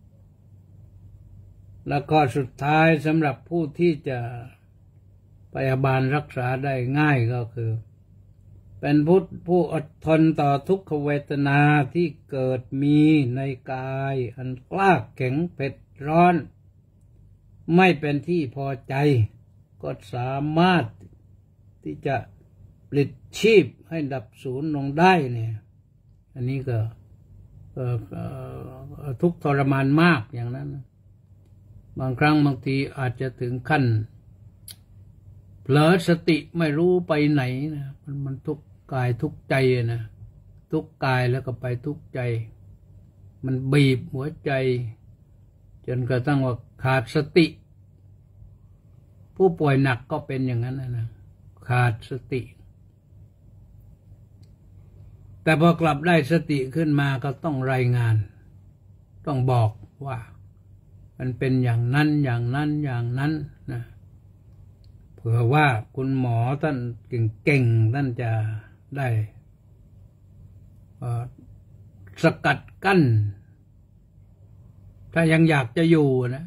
Speaker 1: แล้วก็สุดท้ายสำหรับผู้ที่จะพยาบาลรักษาได้ง่ายก็คือเป็นผู้ผู้อดทนต่อทุกขเวทนาที่เกิดมีในกายอันกล้าแข็งเผ็ดร้อนไม่เป็นที่พอใจก็สามารถที่จะปลิดชีพให้ดับสูญลงได้เนี่ยอันนี้ก็ทุกข์ทรมานมากอย่างนั้นบางครั้งบางทีอาจจะถึงขั้นเผลอสติไม่รู้ไปไหนนะมันมันทุกข์กายทุกข์ใจนะทุกข์กายแล้วก็ไปทุกข์ใจมันบีบหัวใจจนกระทั่งว่าขาดสติผู้ป่วยหนักก็เป็นอย่างนั้นนะขาดสติแต่พอกลับได้สติขึ้นมาก็ต้องรายงานต้องบอกว่ามันเป็นอย่างนั้นอย่างนั้นอย่างนั้นนะเผื่อว่าคุณหมอท่านเก่งๆท่านจะได้สกัดกั้นถ้ายังอยากจะอยู่นะ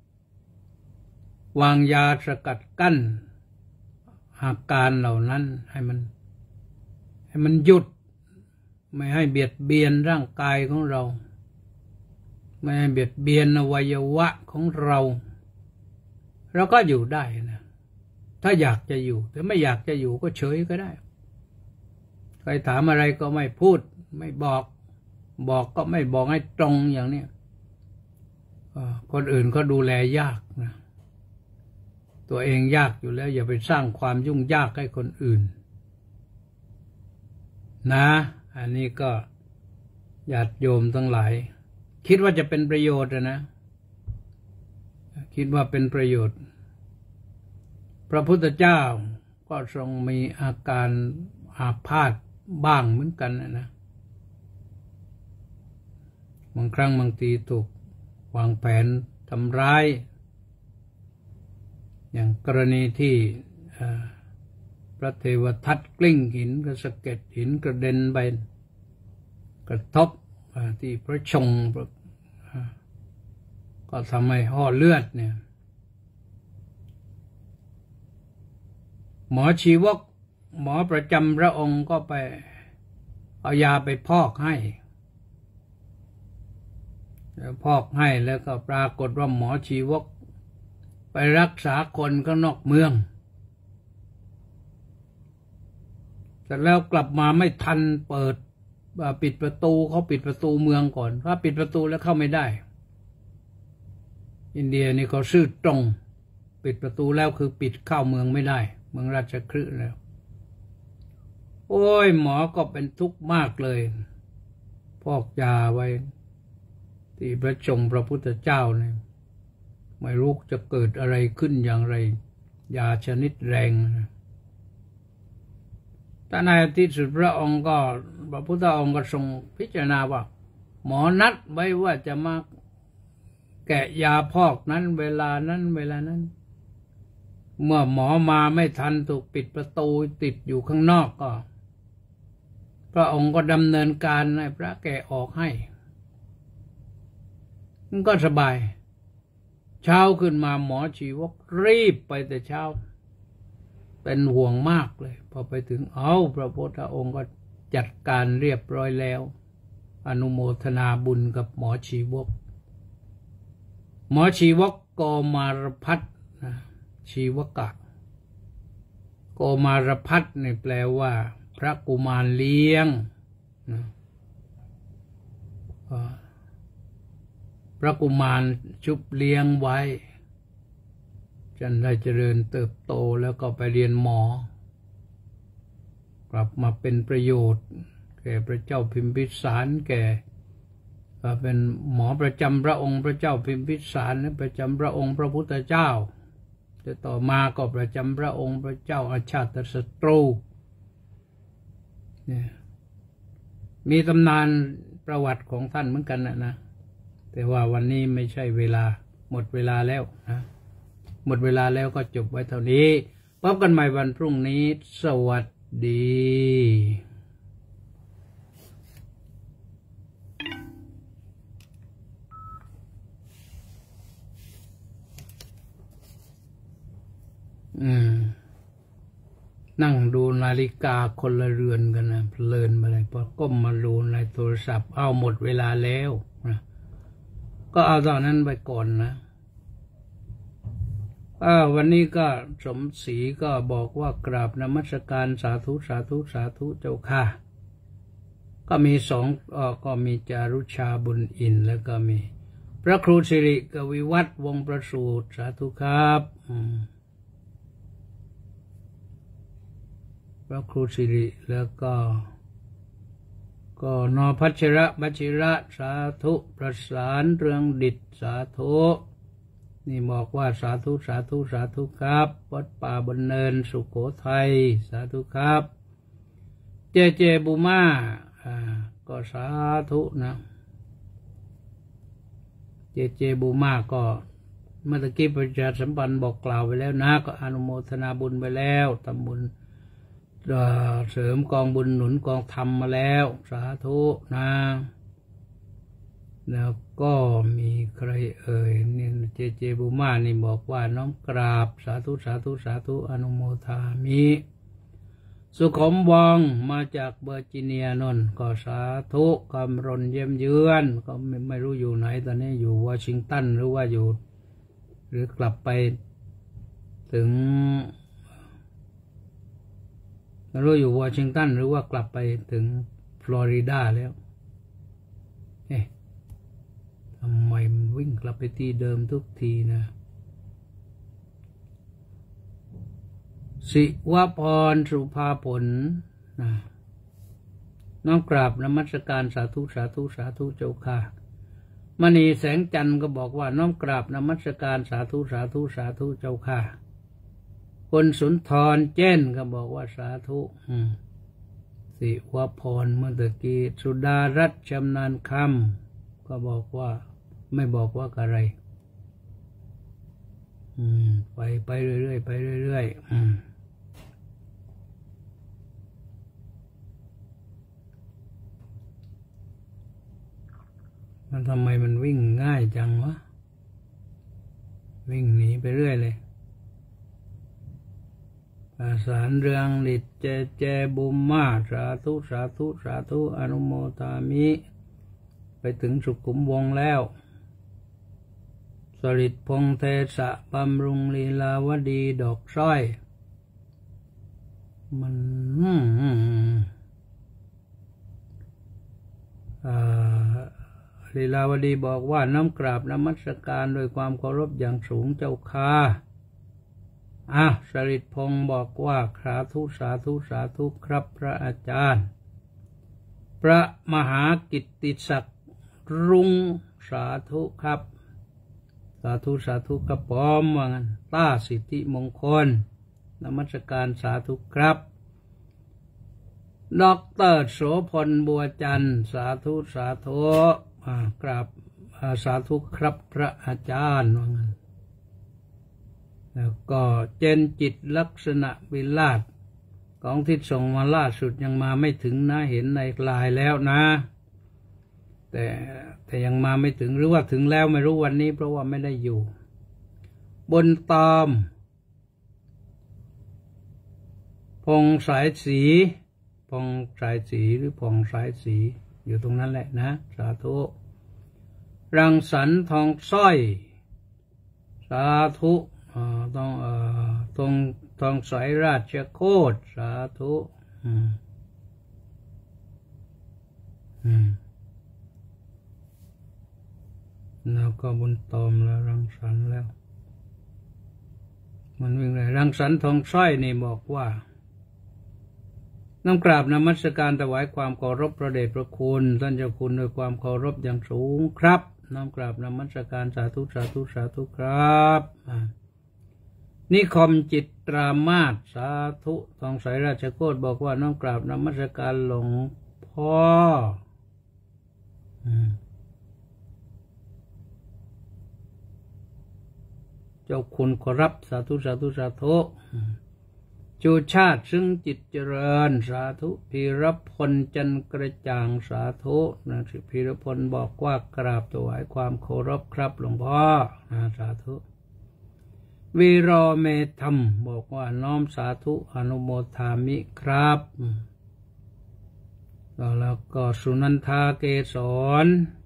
Speaker 1: วางยาสกัดกั้นอาการเหล่านั้นให้มันให้มันหยุดไม่ให้เบียดเบียนร่างกายของเราไม่ให้เบียดเบียนอวัยวะของเราเราก็อยู่ได้นะถ้าอยากจะอยู่แต่ไม่อยากจะอยู่ก็เฉยก็ได้ใครถามอะไรก็ไม่พูดไม่บอกบอกก็ไม่บอกให้ตรงอย่างนี้คนอื่นก็ดูแลยากนะตัวเองยากอยู่แล้วอย่าไปสร้างความยุ่งยากให้คนอื่นนะอันนี้ก็ญาติโยมทั้งหลายคิดว่าจะเป็นประโยชน์นะคิดว่าเป็นประโยชน์พระพุทธเจ้าก็ทรงมีอาการอาพาธบ้างเหมือนกันนะบางครั้งบางทีถูกวางแผนทำร้ายอย่างกรณีที่พระเทวทัตกลิ้งหินกระสะเก็ดหินกระเด็นไปกระทบที่พระชงก็ทำให้ห่อเลือดเนี่ยหมอชีวกหมอประจำพระองค์ก็ไปเอายาไปพอกให้พอกให้แล้วก็ปรากฏว่าหมอชีวกไปรักษาคนข้างนอกเมืองแต่แล้วกลับมาไม่ทันเปิดปิดประตูเขาปิดประตูเมืองก่อนถ้าปิดประตูแล้วเข้าไม่ได้อินเดียนี่เขาซื่อตรงปิดประตูแล้วคือปิดเข้าเมืองไม่ได้เมืองราชคฤห์แล้วโอ้ยหมอก็เป็นทุกข์มากเลยพอกยาไว้ที่พระชงพระพุทธเจ้าเนี่ยไม่รู้จะเกิดอะไรขึ้นอย่างไรยาชนิดแรงแต่ในที่สุดพระองค์ก็พระพุทธองค์ก็ทรงพิจารณาว่าหมอนัดไว้ว่าจะมาแกะยาพอกนั้นเวลานั้นเวลานั้นเมื่อหมอมาไม่ทันถูกปิดประตูติดอยู่ข้างนอกก็พระองค์ก็ดำเนินการให้พระแกะออกให้มันก็สบายเช้าขึ้นมาหมอชีวกรีบไปแต่เช้าเป็นห่วงมากเลยพอไปถึงเอาพระพุทธองค์ก็จัดการเรียบร้อยแล้วอนุโมทนาบุญกับหมอชีวกหมอชีวกโกมารพัฒน์ชีวกะโกมารพัฒน์นี่แปลว่าพระกุมารเลี้ยงพระกุมารชุบเลี้ยงไว้จนได้เจริญเติบโตแล้วก็ไปเรียนหมอกลับมาเป็นประโยชน์แก่พระเจ้าพิมพิสารแก่เป็นหมอประจำพระองค์พระเจ้าพิมพิสารและประจำพระองค์พระพุทธเจ้าแต่ต่อมาก็ประจำพระองค์พระเจ้าอาชาติศัตรูเนี่ยมีตำนานประวัติของท่านเหมือนกันนะนะแต่ว่าวันนี้ไม่ใช่เวลาหมดเวลาแล้วนะหมดเวลาแล้วก็จบไว้เท่านี้พบกันใหม่วันพรุ่งนี้สวัสดีอืมนั่งดูนาฬิกาคนละเรือนกันนะเพลินมาเลยพอก้มมาดูในโทรศัพท์เอาหมดเวลาแล้วนะก็เอาตอนนั้นไปก่อนนะวันนี้ก็สมศรีก็บอกว่ากราบนมัสการสาธุสาธุสาธุเจ้าค่ะก็มีสองก็มีจารุชาบุญอินแล้วก็มีพระครูสิริกวิวัฒน์วงประสูติสาธุครับพระครูสิริแล้วก็ก็นพัชระบัชิระสาธุประสานเรืองดิษสาธุนี่บอกว่าสาธุสาธุสาธุครับวัดป่าบนเนินสุโขทัยสาธุครับเจเจบุมาอ่าก็สาธุนะเจเจบุมาก็เมื่อกี้ประชาสัมพันธ์บอกกล่าวไปแล้วนะก็อนุโมทนาบุญไปแล้วทำบุญเสริมกองบุญหนุนกองธรรมมาแล้วสาธุนะแล้วก็มีใครเอ่ยเนี่ยเจเจบุมานี่บอกว่าน้อมกราบสาธุสาธุสาธุอนุโมทามิสุขมวังมาจากเวอร์จิเนียนนก็สาธุกำรนเยี่ยมเยือนก็ไม่ไม่รู้อยู่ไหนตอนนี้อยู่วอชิงตันหรือว่าอยู่หรือกลับไปถึงไม่รู้อยู่วอชิงตันหรือว่ากลับไปถึงฟลอริดาแล้วเอ๊ะทำไมมันวิ่งกลับไปที่เดิมทุกทีนะสิวพรสุภาผลนะน้อมกราบนมัสการสาธุสาธุสาธุเจ้าค่ะมณีแสงจันทร์ก็บอกว่าน้อมกราบนมัสการสาธุสาธุสาธุเจ้าค่ะคุณสุนทรเจ้นก็บอกว่าสาธุสิวพรเมื่อตะกี้สุดารัตน์ชำนาญคำก็บอกว่าไม่บอกว่าอะไรอืมไปไปเรื่อยๆไปเรื่อยๆอืมมันทำไมมันวิ่งง่ายจังวะวิ่งหนีไปเรื่อยเลยอาสารเรืองฤทธิ์เจเจบุมมาสาธุสาธุสาธุอนุโมทามิไปถึงสุขุมวงแล้วสฤษดิ์พงษ์เทสะบำรุงลีลาวดีดอกสร้อยมันลีลาวดีบอกว่าน้อมกราบนมัสการโดยความเคารพอย่างสูงเจ้าค่ะอ่ะสฤษดิ์พงษ์บอกว่าสาธุสาธุสาธุครับพระอาจารย์พระมหากิตติศักดิ์รุ่งสาธุครับสาธุสาธุกระป๋อมว่างั้นต้าสิทธิมงคลนมัสการสาธุครับดอกเตอร์โสพลบัวจันทร์สาธุสาธุกราบสาธุครับพระอาจารย์ว่างั้นแล้วก็เจนจิตลักษณะวิลาศของที่ส่งมาล่าสุดยังมาไม่ถึงนะเห็นในไลน์แล้วนะแต่แต่ยังมาไม่ถึงหรือว่าถึงแล้วไม่รู้วันนี้เพราะว่าไม่ได้อยู่บนตอมพงสายสีพงสายสีหรือพงสายสีอยู่ตรงนั้นแหละนะสาธุรังสรรค์ทองสร้อยสาธุต้องเอ่อตรงทองสายราชโคตรสาธุอืมอืมแล้วก็บุญตอมแล้วรังสรรค์แล้วมันวิ่งเลยรังสรรค์ทองสร้อยนี่บอกว่าน้อมกราบนมัสการถวายความเคารพพระเดชพระคุณท่านเจ้าคุณโดยความเคารพอย่างสูงครับน้อมกราบนมัสการสาธุสาธุสาธุครับนิคมจิตตรามาศสาธุทองสายราชโคตรบอกว่าน้อมกราบนมัสการหลวงพ่อเจ้าคุณขอรับสาธุสาธุสาธุจูชาติซึ่งจิตเจริญสาธุพีรพลจันกระจ่างสาธุนะพีรพลบอกว่ากราบถวายความเคารพครับหลวงพ่อนะสาธุวีรอเมธรรมบอกว่าน้อมสาธุอนุโมทามิครับแล้วก็สุนันทาเกศร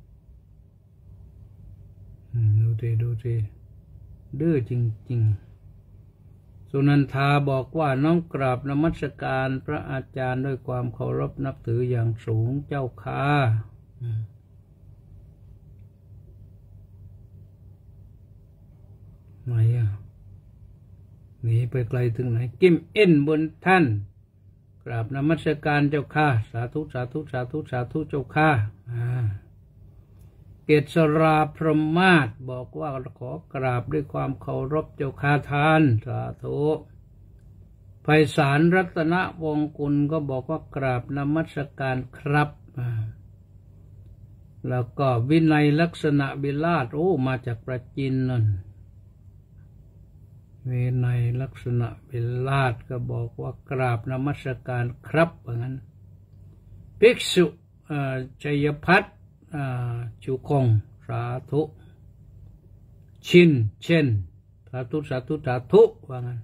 Speaker 1: ดูสิดูสิดื้อจริงๆสุนันทาบอกว่าน้อมกราบนมัสการพระอาจารย์ด้วยความเคารพนับถืออย่างสูงเจ้าค่ะไหนอ่ะหนีไปไกลถึงไหนกิมเอ็นบนท่านกราบนมัสการเจ้าค่ะสาธุสาธุสาธุสาธุเจ้าค่ะเกษราพรหมมาศบอกว่าขอกราบด้วยความเคารพเจ้าค่ะท่านสาธุไพศาลรัตนวงกุลก็บอกว่ากราบนมัสการครับแล้วก็วินัยลักษณะบิลาศโอ้มาจากประจินนั่นวินัยลักษณะบิลาศก็บอกว่ากราบนมัสการครับว่างั้นภิกษุชัยพัฒน์ชูคงสาธุชินเช่นสาธุสาธุสาธุว่างั้น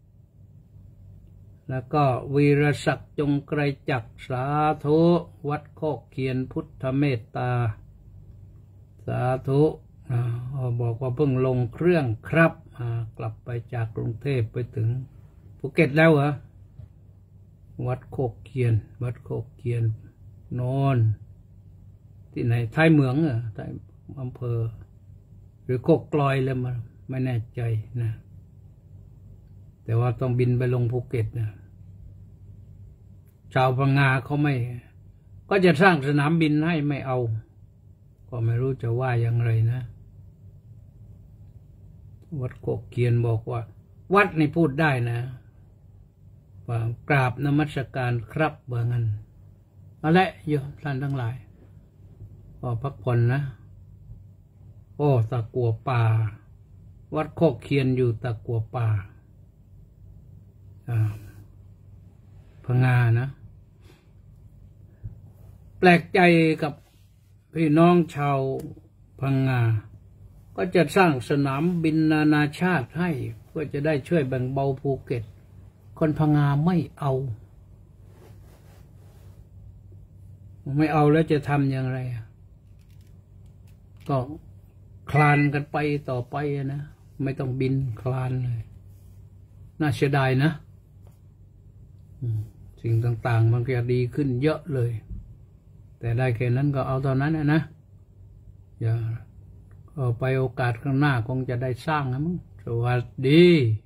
Speaker 1: แล้วก็วีรศักดิ์จงไกรจักรสาธุวัดโคกเคียนพุทธเมตตาสาธุบอกว่าเพิ่งลงเครื่องครับกลับไปจากกรุงเทพไปถึงภูเก็ตแล้วเหรอวัดโคกเคียนวัดโคกเคียนโนนที่ไหนท้ายเมืองเหรอท้ายอำเภอหรือโคกกลอยแล้วมาไม่แน่ใจนะแต่ว่าต้องบินไปลงภูเก็ตนะชาวพังงาเขาไม่ก็จะสร้างสนามบินให้ไม่เอาก็ไม่รู้จะว่าอย่างไรนะวัดโคกเคียนบอกว่าวัดนี่พูดได้นะว่ากราบนมัสการครับว่างั้นเอาละโยมท่านทั้งหลายก็พักผ่อนนะโอ้ตะกัวป่าวัดโคกเคียนอยู่ตะกัวป่าพะงานะแปลกใจกับพี่น้องชาวพังงาก็จะสร้างสนามบินนานาชาติให้เพื่อจะได้ช่วยแบ่งเบาภูเก็ตคนพังงาไม่เอาไม่เอาแล้วจะทำอย่างไรก็คลานกันไปต่อไปนะไม่ต้องบินคลานเลยน่าเสียดายนะสิ่งต่างๆมันจะดีขึ้นเยอะเลยแต่ได้แค่นั้นก็เอาตอนนั้นนะอย่าไปโอกาสข้างหน้าคงจะได้สร้างนะมั้งสวัสดี